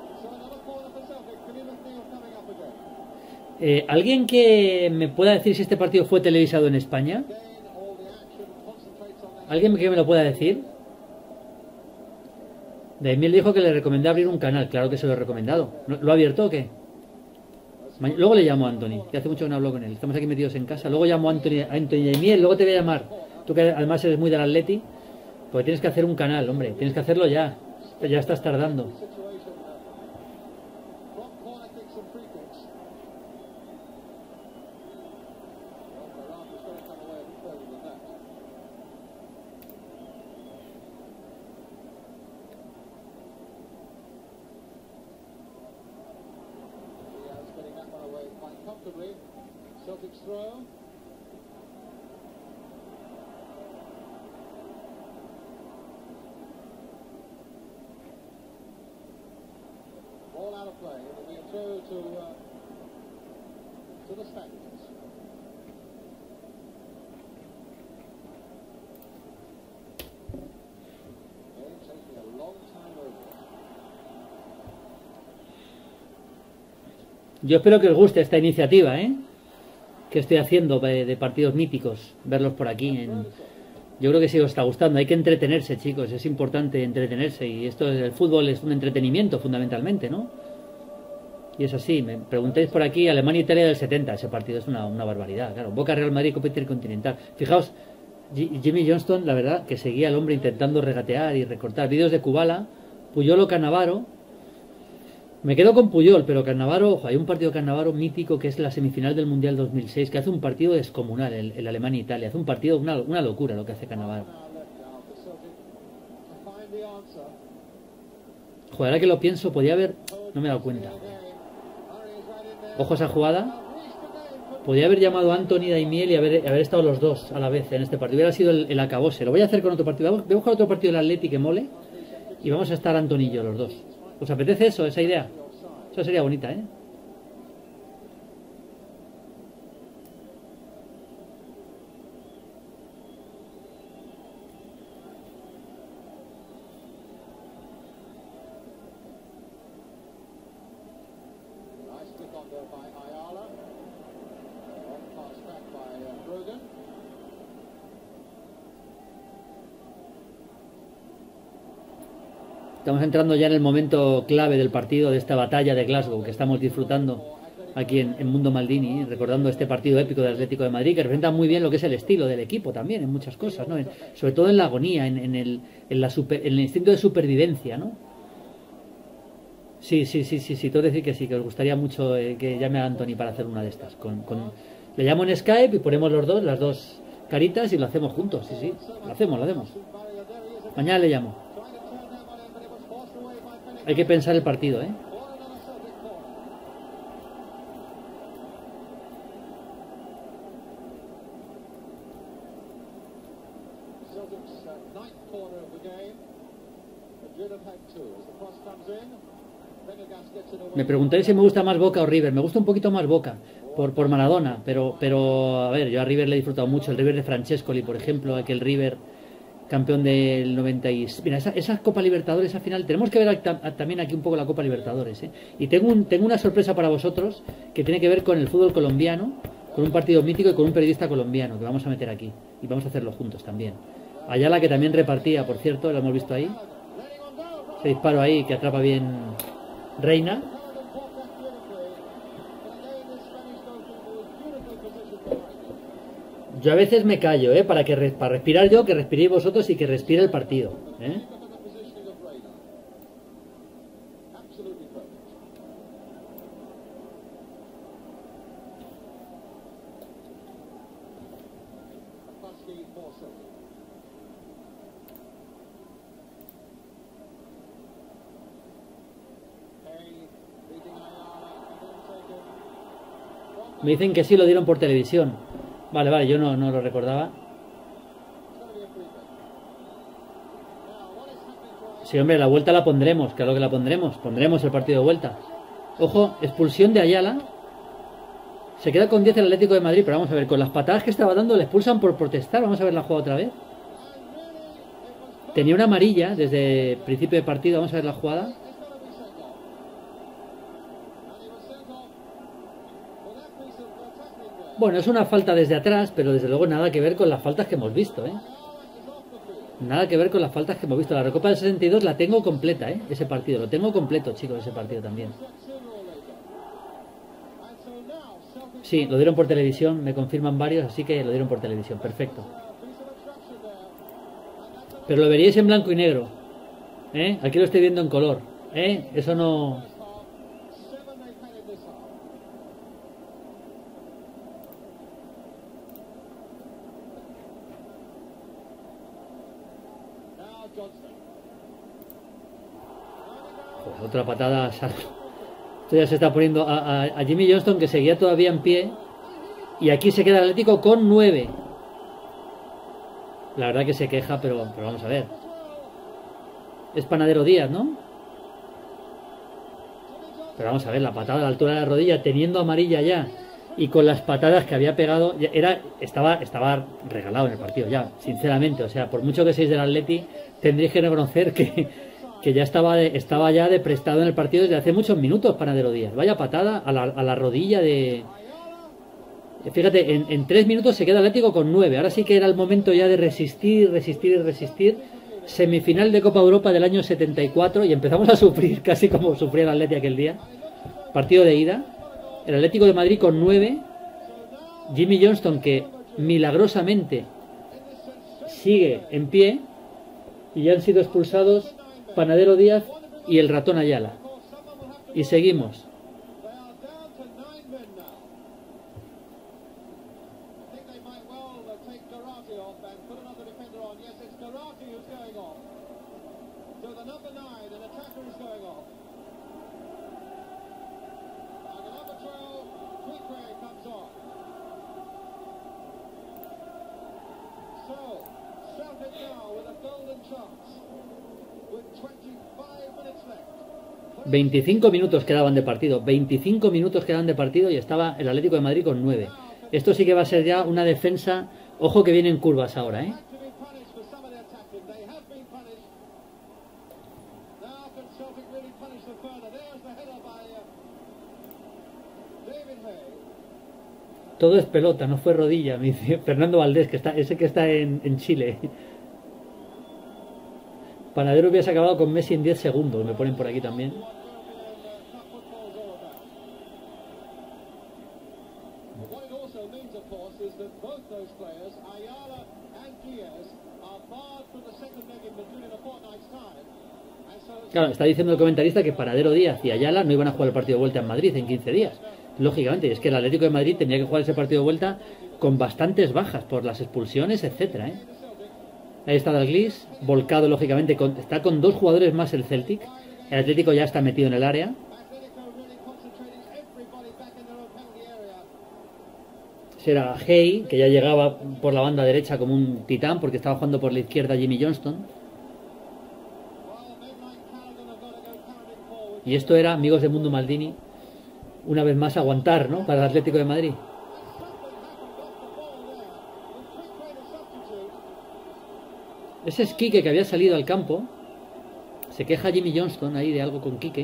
Eh, ¿Alguien que me pueda decir si este partido fue televisado en España? ¿Alguien que me lo pueda decir? Daimiel dijo que le recomendé abrir un canal. Claro que se lo he recomendado. ¿Lo ha abierto o qué? Luego le llamo a Anthony, que hace mucho que no hablo con él. Estamos aquí metidos en casa. Luego llamo a Anthony, a Anthony Daimiel, luego te voy a llamar. Tú que además eres muy del Atleti, porque tienes que hacer un canal, hombre. Tienes que hacerlo ya. Ya estás tardando. Celtic's throw. Ball out of play. It will be a throw to uh, to the Spaniards. Game taking a long time over. Yo espero que os guste esta iniciativa, ¿eh? Que estoy haciendo de, de partidos míticos, verlos por aquí. En... Yo creo que sí os está gustando. Hay que entretenerse, chicos. Es importante entretenerse. Y esto el fútbol es un entretenimiento, fundamentalmente, ¿no? Y es así. Me preguntáis por aquí, Alemania-Italia del setenta. Ese partido es una, una barbaridad, claro. Boca-Real Madrid, Copa Intercontinental. Fijaos, G Jimmy Johnston, la verdad, que seguía el hombre intentando regatear y recortar. Vídeos de Kubala, Puyol o Cannavaro. Me quedo con Puyol, pero Cannavaro, ojo, hay un partido de Cannavaro mítico que es la semifinal del Mundial dos mil seis, que hace un partido descomunal, el, el Alemania-Italia. Hace un partido, una, una locura lo que hace Cannavaro. Joder, ahora que lo pienso, podía haber... No me he dado cuenta. Ojo a esa jugada. Podía haber llamado a Anthony Daimiel y haber, haber estado los dos a la vez en este partido. Hubiera sido el, el acabose. Lo voy a hacer con otro partido. Voy a buscar otro partido del Atleti que mole. Y vamos a estar Anthony y yo los dos. ¿Os apetece eso, esa idea? Eso sería bonita, ¿eh? Estamos entrando ya en el momento clave del partido, de esta batalla de Glasgow que estamos disfrutando aquí en, en Mundo Maldini, recordando este partido épico del Atlético de Madrid, que representa muy bien lo que es el estilo del equipo también, en muchas cosas, ¿no? En, sobre todo en la agonía, en, en, el, en, la super, en el instinto de supervivencia, ¿no? Sí, sí, sí, sí, sí, tengo que decir que sí, que os gustaría mucho eh, que llame a Anthony para hacer una de estas. Con, con... Le llamo en Skype y ponemos los dos, las dos caritas y lo hacemos juntos, sí, sí, lo hacemos, lo hacemos. Mañana le llamo. Hay que pensar el partido, ¿eh? Me preguntáis si me gusta más Boca o River. Me gusta un poquito más Boca por, por Maradona, pero, pero a ver, yo a River le he disfrutado mucho. El River de Francescoli, por ejemplo, aquel River campeón del noventa y seis. Mira, esa, esa Copa Libertadores, esa final, tenemos que ver a, a, también aquí un poco la Copa Libertadores, ¿eh? Y tengo, un, tengo una sorpresa para vosotros que tiene que ver con el fútbol colombiano, con un partido mítico y con un periodista colombiano que vamos a meter aquí. Y vamos a hacerlo juntos también. Ayala, que también repartía, por cierto, lo hemos visto ahí. Ese disparo ahí que atrapa bien Reina. Yo a veces me callo, ¿eh? Para, que, para respirar yo, que respiréis vosotros y que respire el partido, ¿eh? Me dicen que sí lo dieron por televisión. Vale, vale, yo no, no lo recordaba. Sí, hombre, la vuelta la pondremos, claro que la pondremos. Pondremos el partido de vuelta. Ojo, expulsión de Ayala. Se queda con diez el Atlético de Madrid, pero vamos a ver, con las patadas que estaba dando le expulsan por protestar. Vamos a ver la jugada otra vez. Tenía una amarilla desde el principio de partido. Vamos a ver la jugada. Bueno, es una falta desde atrás, pero desde luego nada que ver con las faltas que hemos visto, ¿eh? Nada que ver con las faltas que hemos visto. La Recopa del sesenta y dos la tengo completa, ¿eh? Ese partido, lo tengo completo, chicos, ese partido también. Sí, lo dieron por televisión, me confirman varios, así que lo dieron por televisión, perfecto. Pero lo veríais en blanco y negro, ¿eh? Aquí lo estoy viendo en color, ¿eh? Eso no... Pues otra patada a Sarko. Esto ya se está poniendo a, a, a Jimmy Johnston, que seguía todavía en pie. Y aquí se queda el Atlético con nueve. La verdad que se queja, pero, pero vamos a ver. Es Panadero Díaz, ¿no? Pero vamos a ver, la patada a la altura de la rodilla, teniendo amarilla ya. Y con las patadas que había pegado, ya era, estaba, estaba regalado en el partido ya, sinceramente. O sea, por mucho que seáis del Atleti, tendréis que reconocer que, que ya estaba, estaba ya de prestado en el partido desde hace muchos minutos Panadero Díaz. Vaya patada a la, a la rodilla de... Fíjate, en, en tres minutos se queda el Atlético con nueve. Ahora sí que era el momento ya de resistir, resistir y resistir. Semifinal de Copa Europa del año setenta y cuatro y empezamos a sufrir casi como sufría el Atleti aquel día. Partido de ida. El Atlético de Madrid con nueve. Jimmy Johnston, que milagrosamente sigue en pie. Y ya han sido expulsados Panadero Díaz y el ratón Ayala. Y seguimos. the number nine, an attacker is going off. And the number twelve, Quique comes on. So, Celtic now with a golden chance. With twenty-five minutes left. veinticinco minutos quedaban de partido, veinticinco minutos quedaban de partido y estaba el Atlético de Madrid con nueve. Esto sí que va a ser ya una defensa. Ojo que vienen curvas ahora, ¿eh? Todo es pelota, no fue rodilla, me dice Fernando Valdés, que está, ese que está en, en Chile. Panadero hubiese acabado con Messi en diez segundos, me ponen por aquí también. Claro, está diciendo el comentarista que Panadero Díaz y Ayala no iban a jugar el partido de vuelta en Madrid en quince días. Lógicamente, es que el Atlético de Madrid tendría que jugar ese partido de vuelta con bastantes bajas por las expulsiones, etcétera, ¿eh? Ahí está Dalglish, volcado lógicamente, con, está con dos jugadores más el Celtic. El Atlético ya está metido en el área. Será Hay, que ya llegaba por la banda derecha como un titán porque estaba jugando por la izquierda Jimmy Johnston. Y esto era, amigos de Mundo Maldini, una vez más aguantar, ¿no? Para el Atlético de Madrid. Ese es Quique, que había salido al campo. Se queja Jimmy Johnston ahí de algo con Quique.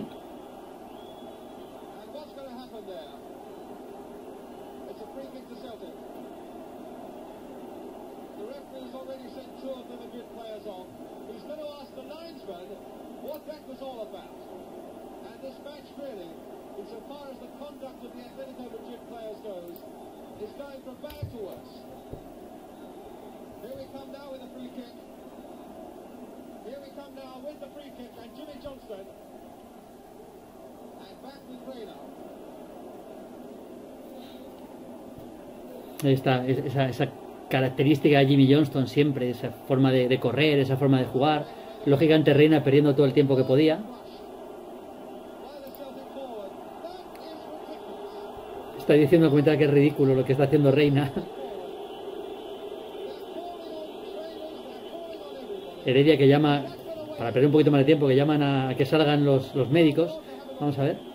Ahí está, esa, esa característica de Jimmy Johnston siempre, esa forma de, de correr, esa forma de jugar. Lógicamente Reina perdiendo todo el tiempo que podía. Está diciendo el comentario que es ridículo lo que está haciendo Reina. Heredia que llama, para perder un poquito más de tiempo, que llaman a, a que salgan los, los médicos. Vamos a ver.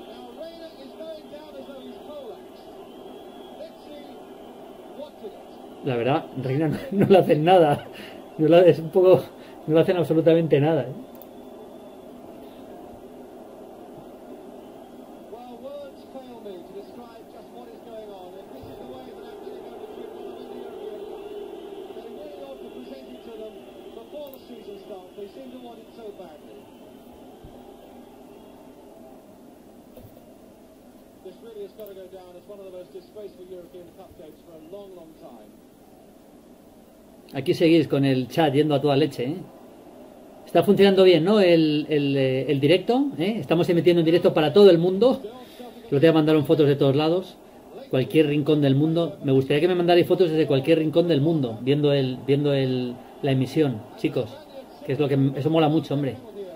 La verdad, Reina no, no le hacen nada. No la, es un poco, no le hacen absolutamente nada, ¿eh? Aquí seguís con el chat yendo a toda leche, ¿eh? Está funcionando bien, ¿no? El, el, el directo, ¿eh? Estamos emitiendo en directo para todo el mundo. Lo te mandaron fotos de todos lados, cualquier rincón del mundo. Me gustaría que me mandarais fotos desde cualquier rincón del mundo, viendo el, viendo el, la emisión, chicos. Que es lo que eso mola mucho, hombre.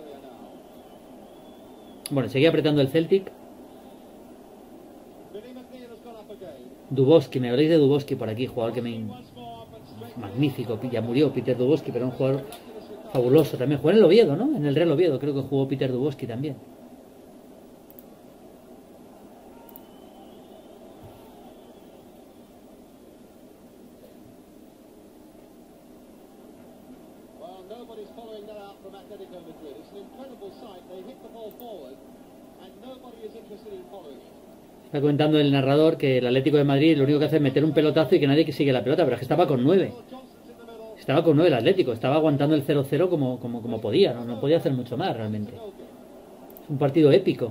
Bueno, seguía apretando el Celtic. Dubovsky, me habléis de Dubovsky por aquí, jugador que me... magnífico, ya murió Peter Dubovsky, pero un jugador fabuloso también. Jugó en el Oviedo, ¿no? En el Real Oviedo creo que jugó Peter Dubovsky también. Está comentando el narrador que el Atlético de Madrid lo único que hace es meter un pelotazo y que nadie sigue la pelota, pero es que estaba con nueve. Estaba con nueve el Atlético, estaba aguantando el cero cero como, como, como podía, ¿no? No podía hacer mucho más realmente. Es un partido épico.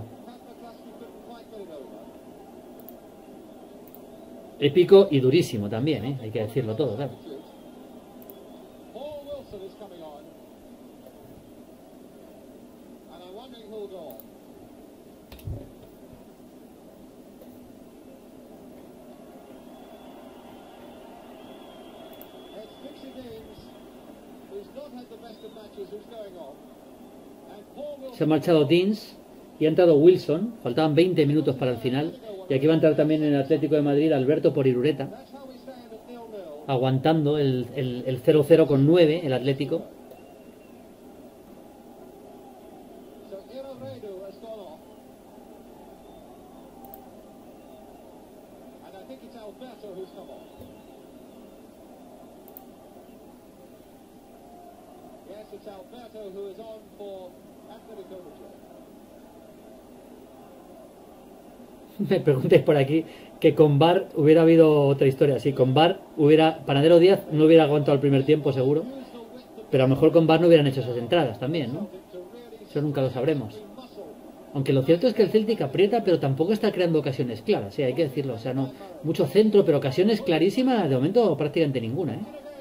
Épico y durísimo también, ¿eh? Hay que decirlo todo, claro. se ha marchado Deans y ha entrado Wilson. Faltaban veinte minutos para el final. Y aquí va a entrar también en el Atlético de Madrid Alberto por Irureta, aguantando el, el, el cero cero con nueve el Atlético. Me preguntéis por aquí que con V A R hubiera habido otra historia. Sí, con V A R hubiera, Panadero Díaz no hubiera aguantado el primer tiempo seguro, pero a lo mejor con V A R no hubieran hecho esas entradas también, ¿no? Eso nunca lo sabremos. Aunque lo cierto es que el Celtic aprieta, pero tampoco está creando ocasiones claras, sí, hay que decirlo. O sea, no, mucho centro, pero ocasiones clarísimas, de momento prácticamente ninguna, ¿eh?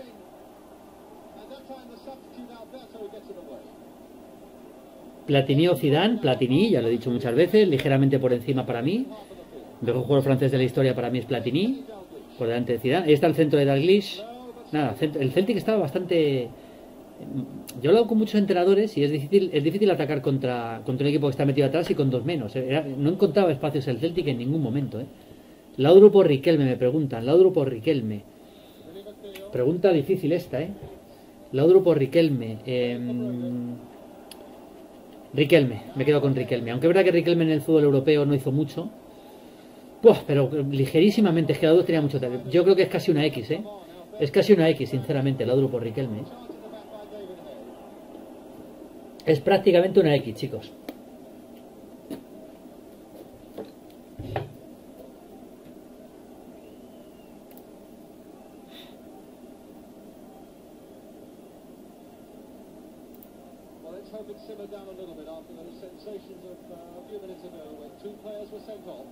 Platini o Zidane, Platini, ya lo he dicho muchas veces, ligeramente por encima para mí. El mejor jugador francés de la historia para mí es Platini, por delante de Zidane. Ahí está el centro de Dalglish. Nada, el Celtic estaba bastante... Yo he hablado con muchos entrenadores y es difícil, es difícil atacar contra, contra un equipo que está metido atrás y con dos menos. Era, no encontraba espacios el Celtic en ningún momento, ¿eh? Laudrup o Riquelme, me preguntan. Laudrup o Riquelme. Pregunta difícil esta, ¿eh? Laudrup o Riquelme. Eh... Riquelme, me quedo con Riquelme. Aunque es verdad que Riquelme en el fútbol europeo no hizo mucho. Puah, pero ligerísimamente, es que Laudrup tenía mucho talento. Yo creo que es casi una X, ¿eh? Es casi una X, sinceramente, Laudrup por Riquelme. Es prácticamente una X, chicos. Hope it simmered down a little bit after those sensations of uh, a few minutes ago when two players were sent off.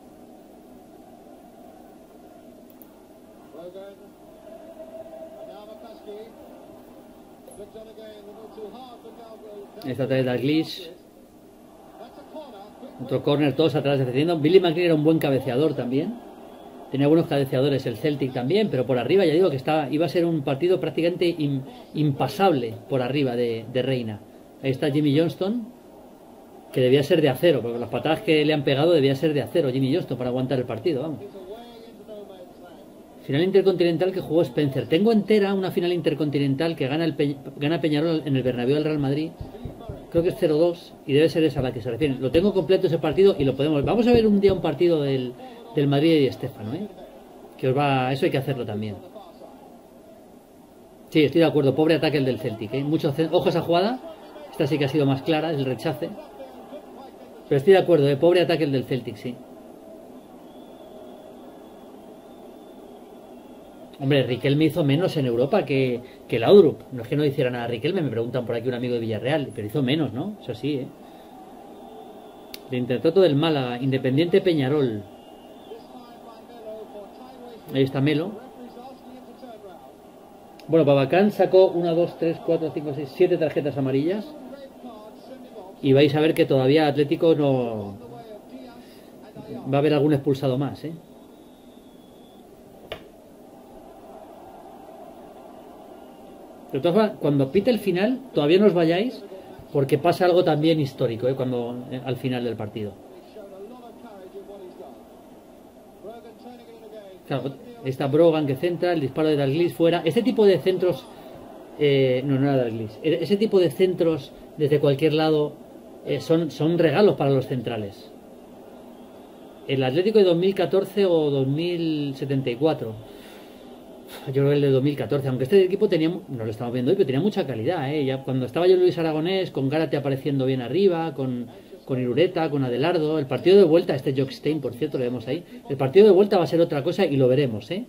Rogan, and now McCluskey. Flicked on again, a little too hard for Dalglish. Esta vez Dalglish. Otro córner, todos atrás defendiendo. Billy McLean era un buen cabeceador también. Tenía buenos cabeceadores el Celtic también, pero por arriba ya digo que estaba, iba a ser un partido prácticamente in, impasable por arriba de, de Reina. Ahí está Jimmy Johnston, que debía ser de acero, porque las patadas que le han pegado debía ser de acero Jimmy Johnston para aguantar el partido, vamos. Final intercontinental que jugó Spencer. Tengo entera una final intercontinental que gana, el Pe gana Peñarol en el Bernabéu del Real Madrid. Creo que es cero dos y debe ser esa a la que se refiere. Lo tengo completo ese partido y lo podemos... Vamos a ver un día un partido del, del Madrid y Di Stéfano, ¿eh? Que os va... Eso hay que hacerlo también. Sí, estoy de acuerdo. Pobre ataque el del Celtic, ¿eh? Mucho... Ojo a esa jugada. Esta sí que ha sido más clara, el rechace. Pero estoy de acuerdo, ¿eh? Pobre ataque el del Celtic, sí. Hombre, Riquelme hizo menos en Europa que, que Laudrup. No es que no hiciera nada Riquelme, me preguntan por aquí un amigo de Villarreal, pero hizo menos, ¿no? Eso sí, ¿eh? El Intertoto del Málaga, Independiente Peñarol. Ahí está Melo. Bueno, Babacán sacó una, dos, tres, cuatro, cinco, seis, siete tarjetas amarillas. Y vais a ver que todavía Atlético no... Va a haber algún expulsado más, ¿eh? De todas formas, cuando pite el final, todavía no os vayáis, porque pasa algo también histórico, ¿eh? Cuando, eh, al final del partido. Claro, está Brogan que centra, el disparo de Dalglish fuera. Este tipo de centros... Eh, no, no era Dalglish. Ese tipo de centros desde cualquier lado eh, son, son regalos para los centrales. El Atlético de dos mil catorce o dos mil setenta y cuatro. Yo creo que el de dos mil catorce, aunque este equipo tenía, no lo estamos viendo hoy, pero tenía mucha calidad, ¿eh? Ya cuando estaba yo Luis Aragonés, con Gárate apareciendo bien arriba, con, con Irureta, con Adelardo. El partido de vuelta, este Jock Stein, por cierto, lo vemos ahí. El partido de vuelta va a ser otra cosa y lo veremos, ¿eh?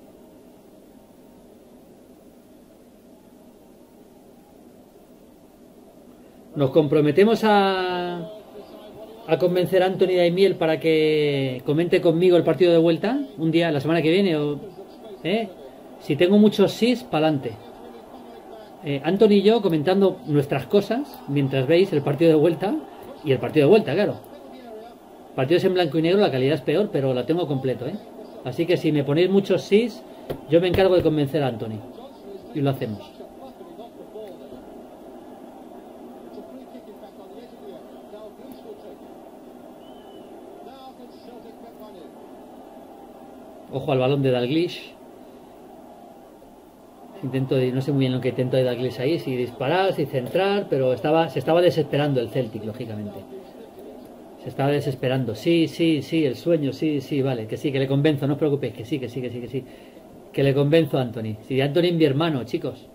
Nos comprometemos a, a convencer a Anthony Daimiel para que comente conmigo el partido de vuelta un día, la semana que viene, o, ¿eh? Si tengo muchos sís, pa'lante. Eh, Anthony y yo comentando nuestras cosas mientras veis el partido de vuelta y el partido de vuelta, claro. Partidos en blanco y negro, la calidad es peor, pero la tengo completo, ¿eh? Así que si me ponéis muchos sís, yo me encargo de convencer a Anthony y lo hacemos. Ojo al balón de Dalglish. Intento de, no sé muy bien lo que intentó de Dalglish ahí, si disparar, si centrar, pero estaba, se estaba desesperando el Celtic, lógicamente. Se estaba desesperando. Sí, sí, sí, el sueño, sí, sí, vale, que sí, que le convenzo, no os preocupéis, que sí, que sí, que sí, que sí. Que le convenzo a Anthony. Si Anthony es mi hermano, chicos.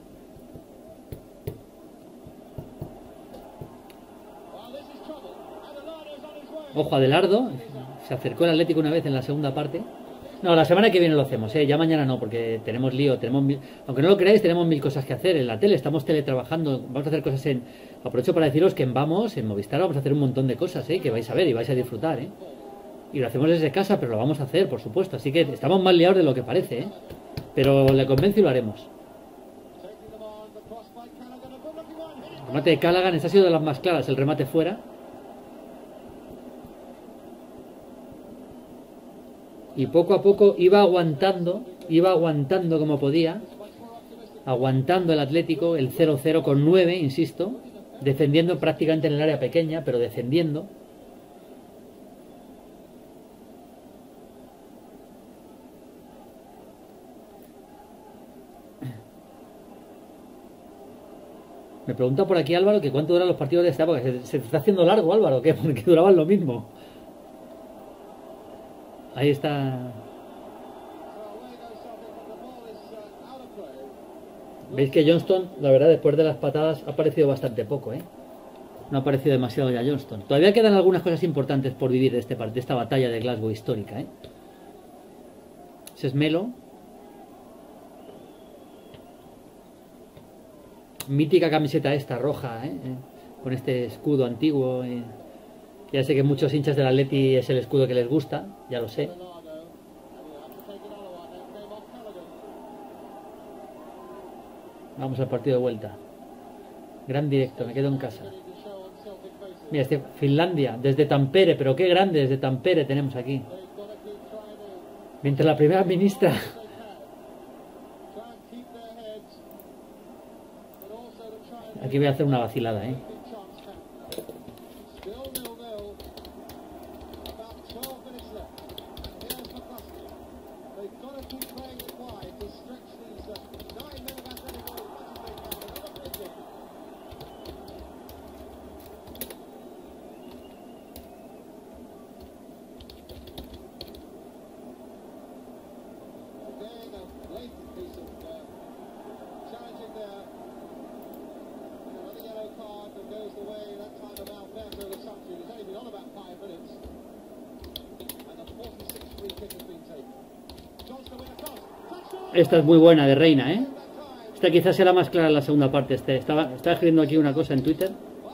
Ojo a Adelardo. Se acercó el Atlético una vez en la segunda parte. No, la semana que viene lo hacemos, ¿eh? Ya mañana no, porque tenemos lío, tenemos mil... aunque no lo creáis, tenemos mil cosas que hacer en la tele, estamos teletrabajando, vamos a hacer cosas en... Aprovecho para deciros que en Vamos, en Movistar, vamos a hacer un montón de cosas, ¿eh? Que vais a ver y vais a disfrutar, ¿eh? Y lo hacemos desde casa, pero lo vamos a hacer, por supuesto, así que estamos más liados de lo que parece, ¿eh? Pero le convenzo y lo haremos. El remate de Callaghan, esta ha sido de las más claras, el remate fuera. Y poco a poco iba aguantando, iba aguantando como podía, aguantando el Atlético, el cero cero con nueve, insisto, defendiendo prácticamente en el área pequeña, pero defendiendo. Me pregunta por aquí Álvaro que cuánto duran los partidos de esta época. Se, se está haciendo largo, Álvaro, ¿qué? Porque duraban lo mismo. Ahí está. Veis que Johnston, la verdad, después de las patadas ha aparecido bastante poco, ¿eh? No ha aparecido demasiado ya Johnston. Todavía quedan algunas cosas importantes por vivir de, este, de esta batalla de Glasgow histórica, ¿eh? Ese es Melo. Mítica camiseta esta, roja, ¿eh? Con este escudo antiguo, ¿eh? Ya sé que muchos hinchas del Atleti es el escudo que les gusta, ya lo sé. Vamos al partido de vuelta. Gran directo, me quedo en casa. Mira, este, Finlandia, desde Tampere, pero qué grande desde Tampere tenemos aquí. Mientras la primera ministra... Aquí voy a hacer una vacilada, ¿eh? Esta es muy buena de Reina, ¿eh? Esta quizás sea la más clara en la segunda parte. Este, estaba, estaba escribiendo aquí una cosa en Twitter.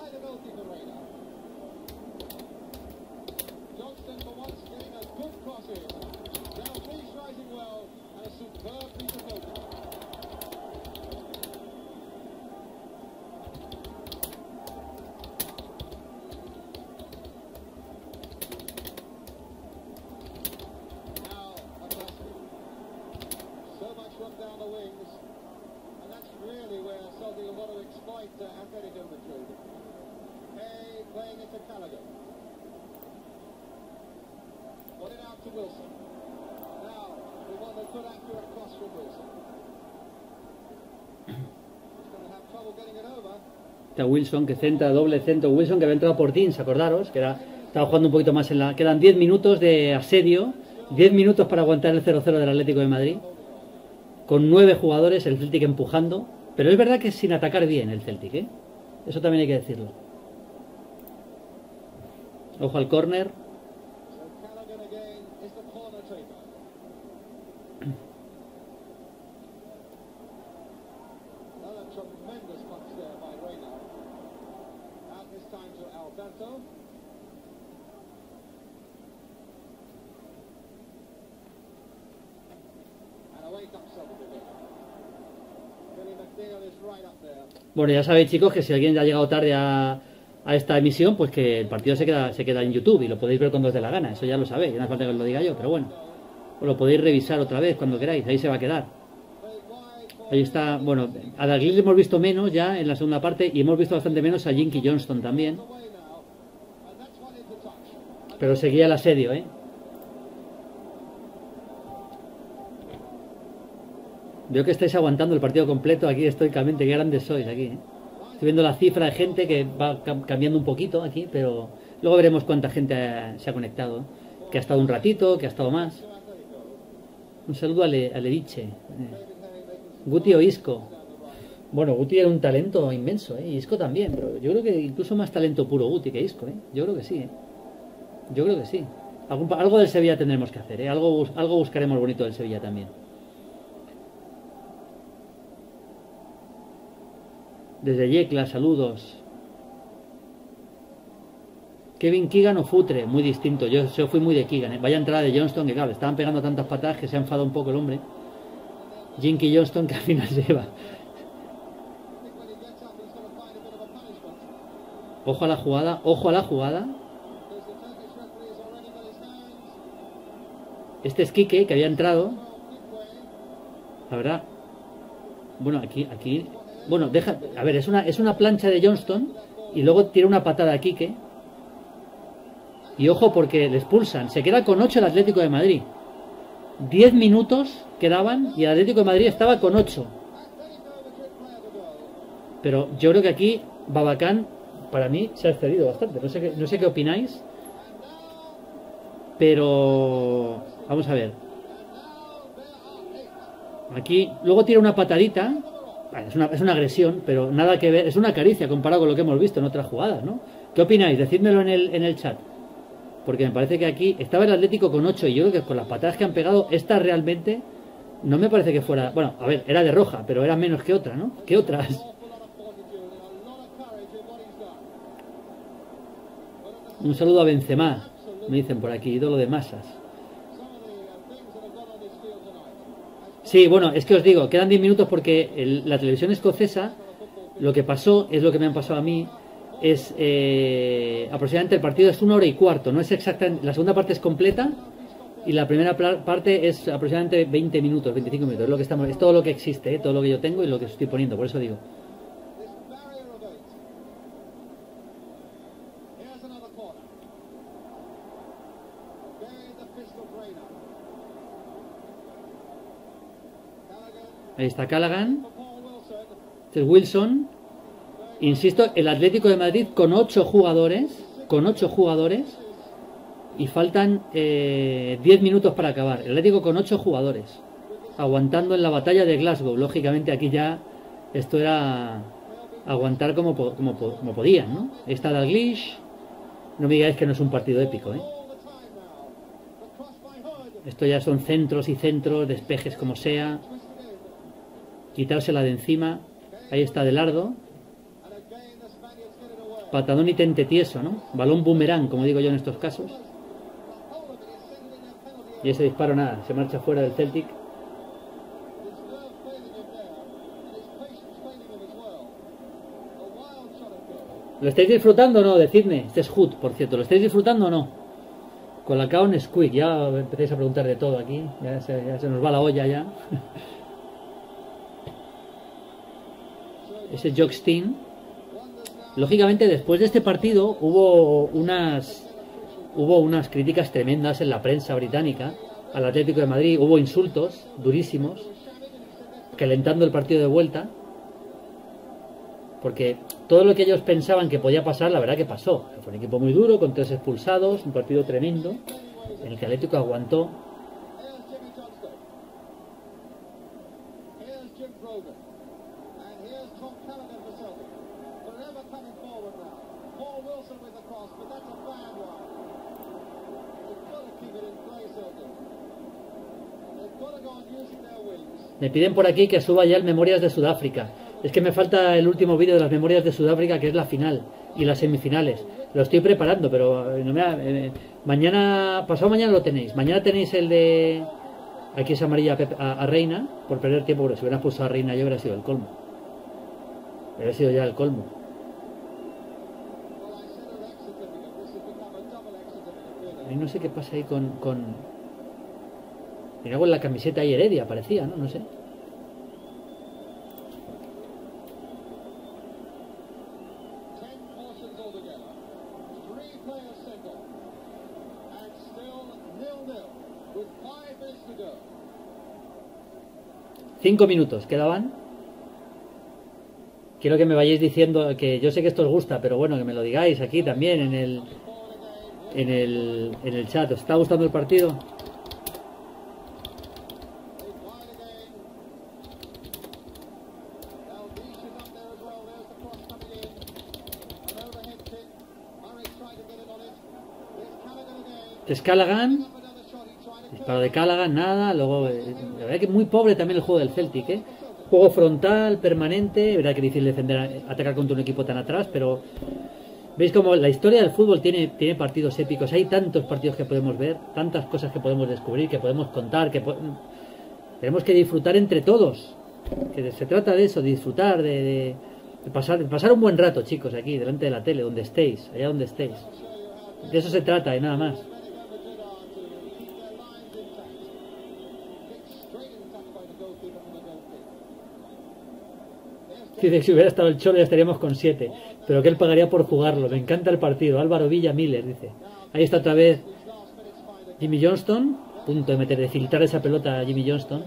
Está Wilson que centra, doble centro. Wilson que había entrado por Deans, acordaros, que era, estaba jugando un poquito más en la... Quedan diez minutos de asedio, diez minutos para aguantar el cero cero del Atlético de Madrid, con nueve jugadores, el Celtic empujando, pero es verdad que sin atacar bien el Celtic, ¿eh? Eso también hay que decirlo. Ojo al córner. Bueno, ya sabéis, chicos, que si alguien ya ha llegado tarde a, a esta emisión, pues que el partido se queda, se queda en YouTube y lo podéis ver cuando os dé la gana. Eso ya lo sabéis, no hace falta que os lo diga yo, pero bueno. Os lo podéis revisar otra vez cuando queráis, ahí se va a quedar. Ahí está, bueno, a Dalglish hemos visto menos ya en la segunda parte y hemos visto bastante menos a Jinky Johnston también. Pero seguía el asedio, ¿eh? Veo que estáis aguantando el partido completo aquí estoicamente. Qué grandes sois aquí, ¿eh? Estoy viendo la cifra de gente que va cambiando un poquito aquí, pero luego veremos cuánta gente ha, se ha conectado. Que ha estado un ratito, que ha estado más. Un saludo a, Le, a Lediche. Eh. Guti o Isco. Bueno, Guti era un talento inmenso, ¿eh? Y Isco también, pero yo creo que incluso más talento puro Guti que Isco, ¿eh? Yo creo que sí, ¿eh? Yo creo que sí. Algo, algo del Sevilla tendremos que hacer, ¿eh? Algo, algo buscaremos bonito del Sevilla también. Desde Yecla, saludos. Kevin Keegan o Futre, muy distinto. Yo, yo fui muy de Keegan, ¿eh? Vaya entrada de Johnston, que claro, estaban pegando tantas patadas que se ha enfadado un poco el hombre. Jinky Johnston, que al final se va. Ojo a la jugada, ojo a la jugada. Este es Quique, que había entrado. La verdad. Bueno, aquí, aquí. Bueno, deja. A ver, es una, es una plancha de Johnston. Y luego tira una patada a Quique. Y ojo porque le expulsan. Se queda con ocho el Atlético de Madrid. diez minutos quedaban y el Atlético de Madrid estaba con ocho. Pero yo creo que aquí Babacán, para mí, se ha excedido bastante. No sé qué, no sé qué opináis. Pero vamos a ver. Aquí luego tira una patadita. Es una, es una agresión, pero nada que ver. Es una caricia comparado con lo que hemos visto en otras jugadas, ¿no? ¿Qué opináis? Decídmelo en el, en el chat. Porque me parece que aquí estaba el Atlético con ocho y yo creo que con las patadas que han pegado, esta realmente no me parece que fuera... Bueno, a ver, era de roja, pero era menos que otra, ¿no? Que otras. Un saludo a Benzema, me dicen por aquí, ídolo de masas. Sí, bueno, es que os digo, quedan diez minutos porque el, la televisión escocesa, lo que pasó, es lo que me han pasado a mí, es eh, aproximadamente el partido es una hora y cuarto, no es exactamente, la segunda parte es completa y la primera parte es aproximadamente veinte minutos, veinticinco minutos, es lo que estamos, es todo lo que existe, ¿eh? Todo lo que yo tengo y lo que estoy poniendo, por eso digo. Ahí está Callaghan, este es Wilson. Insisto, el Atlético de Madrid con ocho jugadores, con ocho jugadores, y faltan eh, diez minutos para acabar. El Atlético con ocho jugadores, aguantando en la batalla de Glasgow. Lógicamente aquí ya esto era aguantar como, como, como podían, ¿no? Ahí está Dalglish. No me digáis que no es un partido épico, ¿eh? Esto ya son centros y centros, despejes como sea. Quitársela de encima. Ahí está Adelardo. Patadón y tente tieso, ¿no? Balón boomerang, como digo yo en estos casos. Y ese disparo nada, se marcha fuera del Celtic. ¿Lo estáis disfrutando o no? Decidme. Este es Hood, por cierto. ¿Lo estáis disfrutando o no? Colacao Nesquik. Ya empezáis a preguntar de todo aquí. Ya se, ya se nos va la olla ya. Ese Jockstein. Lógicamente después de este partido hubo unas hubo unas críticas tremendas en la prensa británica al Atlético de Madrid, hubo insultos durísimos calentando el partido de vuelta, porque todo lo que ellos pensaban que podía pasar, la verdad que pasó. Fue un equipo muy duro, con tres expulsados, un partido tremendo en el que el Atlético aguantó. Me piden por aquí que suba ya el Memorias de Sudáfrica. Es que me falta el último vídeo de las Memorias de Sudáfrica, que es la final y las semifinales. Lo estoy preparando, pero no me ha, eh, mañana, pasado mañana lo tenéis. Mañana tenéis el de... Aquí es amarilla a, a Reina, por perder tiempo, porque si hubieran puesto a Reina yo hubiera sido el colmo. Hubiera sido ya el colmo. Y no sé qué pasa ahí con... con... Mira, con la camiseta y Heredia parecía, ¿no? No sé. Cinco minutos quedaban. Quiero que me vayáis diciendo, que yo sé que esto os gusta, pero bueno, que me lo digáis aquí también en el en el, en el chat. ¿Os está gustando el partido? Es Callaghan, disparo de Callaghan, nada. Luego, eh, la verdad que muy pobre también el juego del Celtic, ¿eh? Juego frontal, permanente. Verdad que es difícil defender, atacar contra un equipo tan atrás, pero veis como la historia del fútbol tiene, tiene partidos épicos. Hay tantos partidos que podemos ver, tantas cosas que podemos descubrir, que podemos contar, que po tenemos que disfrutar entre todos. Que se trata de eso, de disfrutar, de, de, de, pasar, de pasar un buen rato, chicos, aquí, delante de la tele, donde estéis, allá donde estéis. De eso se trata y nada más. Dice que si hubiera estado el Cholo ya estaríamos con siete, pero que él pagaría por jugarlo. Me encanta el partido. Álvaro Villa Miller, dice. Ahí está otra vez Jimmy Johnston, punto de meter, de filtrar esa pelota a Jimmy Johnston.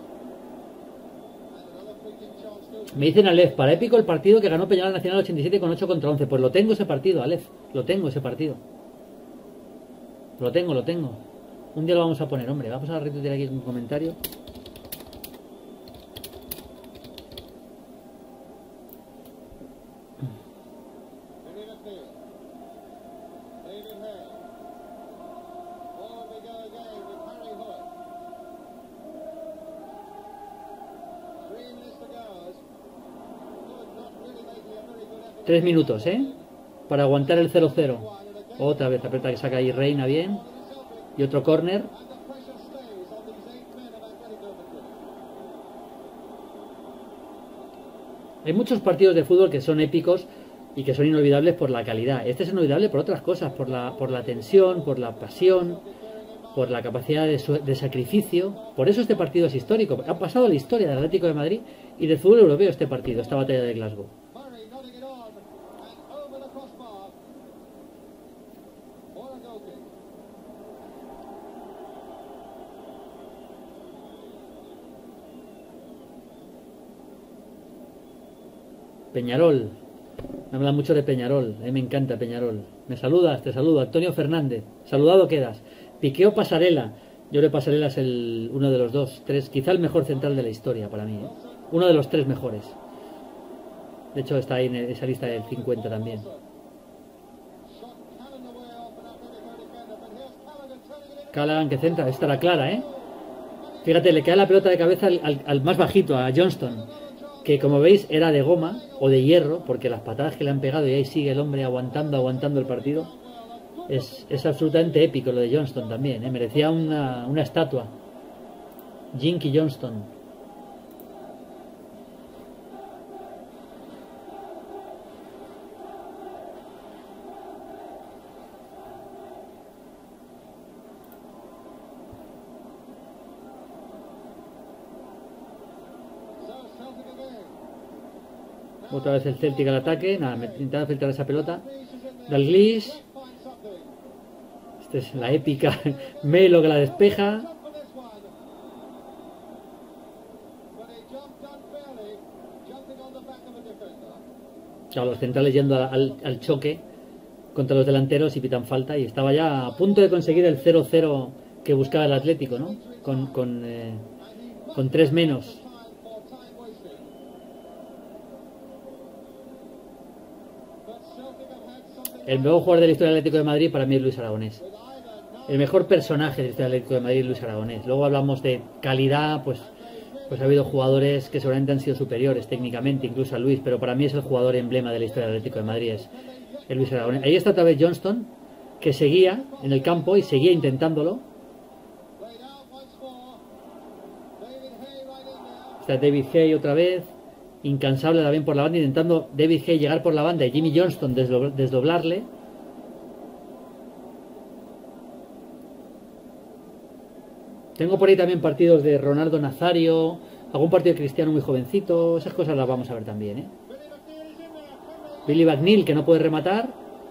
Me dicen Aleph, para épico el partido que ganó Peñarol Nacional ochenta y siete con ocho contra once. Pues lo tengo ese partido, Aleph. Lo tengo ese partido. Lo tengo, lo tengo. Un día lo vamos a poner, hombre. Vamos a retuitear aquí un comentario. Tres minutos, ¿eh? Para aguantar el cero cero. Otra vez aprieta que saca ahí Reina bien. Y otro córner. Hay muchos partidos de fútbol que son épicos y que son inolvidables por la calidad. Este es inolvidable por otras cosas, por la, por la tensión, por la pasión, por la capacidad de, su, de sacrificio. Por eso este partido es histórico. Ha pasado la historia del Atlético de Madrid y del fútbol europeo este partido, esta batalla de Glasgow. Peñarol, me habla mucho de Peñarol, a mí me encanta Peñarol. Me saludas, te saludo. Antonio Fernández, saludado quedas. Piqué o Pasarela, yo creo que Pasarela es el, uno de los dos, tres, quizá el mejor central de la historia para mí, ¿eh? Uno de los tres mejores. De hecho está ahí en esa lista del cincuenta también. Callaghan que centra, esta era clara, ¿eh? Fíjate, le cae la pelota de cabeza al, al, al más bajito, a Johnston, que como veis era de goma o de hierro, porque las patadas que le han pegado y ahí sigue el hombre aguantando, aguantando el partido, es, es absolutamente épico lo de Johnston también, ¿eh? Merecía una, una estatua. Jinky Johnston. Otra vez el Celtic al ataque. Nada, me intentaba filtrar esa pelota. Dalglish. Esta es la épica. Melo que la despeja. Claro, los centrales yendo al, al choque contra los delanteros y pitan falta. Y estaba ya a punto de conseguir el cero cero que buscaba el Atlético, ¿no? Con, con, eh, con tres menos. El mejor jugador de la historia del Atlético de Madrid para mí es Luis Aragonés. El mejor personaje de la historia del Atlético de Madrid es Luis Aragonés. Luego hablamos de calidad, pues, pues ha habido jugadores que seguramente han sido superiores técnicamente, incluso a Luis, pero para mí es el jugador emblema de la historia del Atlético de Madrid, es el Luis Aragonés. Ahí está otra vez Johnston, que seguía en el campo y seguía intentándolo. Está David Hay otra vez. Incansable también por la banda, intentando David Hay llegar por la banda y Jimmy Johnston desdoblarle. Tengo por ahí también partidos de Ronaldo Nazario, algún partido de Cristiano muy jovencito, esas cosas las vamos a ver también, ¿eh? Billy McNeil, que no puede rematar.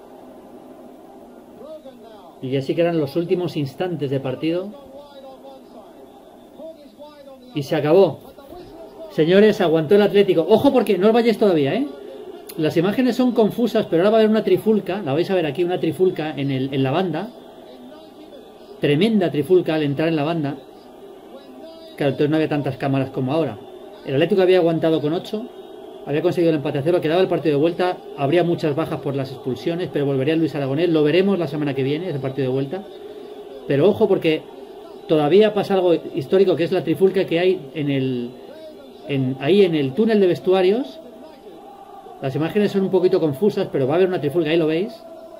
Y ya sí que eran los últimos instantes de partido. Y se acabó. Señores, aguantó el Atlético. Ojo porque no os vayáis todavía, ¿eh? Las imágenes son confusas, pero ahora va a haber una trifulca. La vais a ver aquí, una trifulca en, el, en la banda. Tremenda trifulca al entrar en la banda. Claro, entonces no había tantas cámaras como ahora. El Atlético había aguantado con ocho. Había conseguido el empate a cero. Quedaba el partido de vuelta. Habría muchas bajas por las expulsiones, pero volvería Luis Aragonés. Lo veremos la semana que viene, ese partido de vuelta. Pero ojo porque todavía pasa algo histórico, que es la trifulca que hay en el... En, ahí en el túnel de vestuarios. Las imágenes son un poquito confusas, pero va a haber una trifulca, ahí lo veis.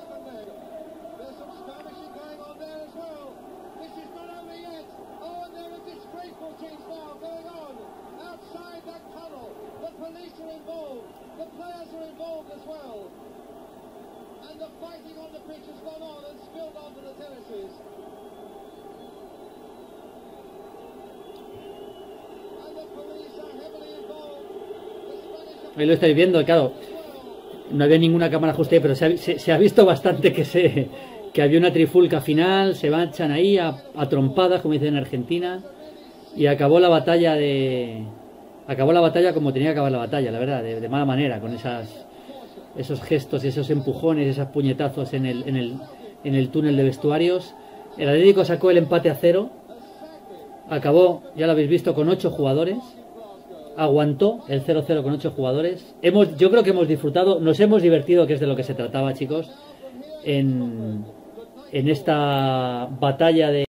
Ahí lo estáis viendo, claro, no había ninguna cámara ajuste, pero se ha, se, se ha visto bastante que se que había una trifulca final, se marchan ahí a, a trompadas, como dicen en Argentina, y acabó la batalla de acabó la batalla como tenía que acabar la batalla, la verdad, de, de mala manera, con esas esos gestos, esos empujones, esos puñetazos en el, en el en el túnel de vestuarios. El Atlético sacó el empate a cero, acabó, ya lo habéis visto, con ocho jugadores. Aguantó el cero cero con ocho jugadores. Hemos, yo creo que hemos disfrutado, nos hemos divertido, que es de lo que se trataba, chicos, en, en esta batalla de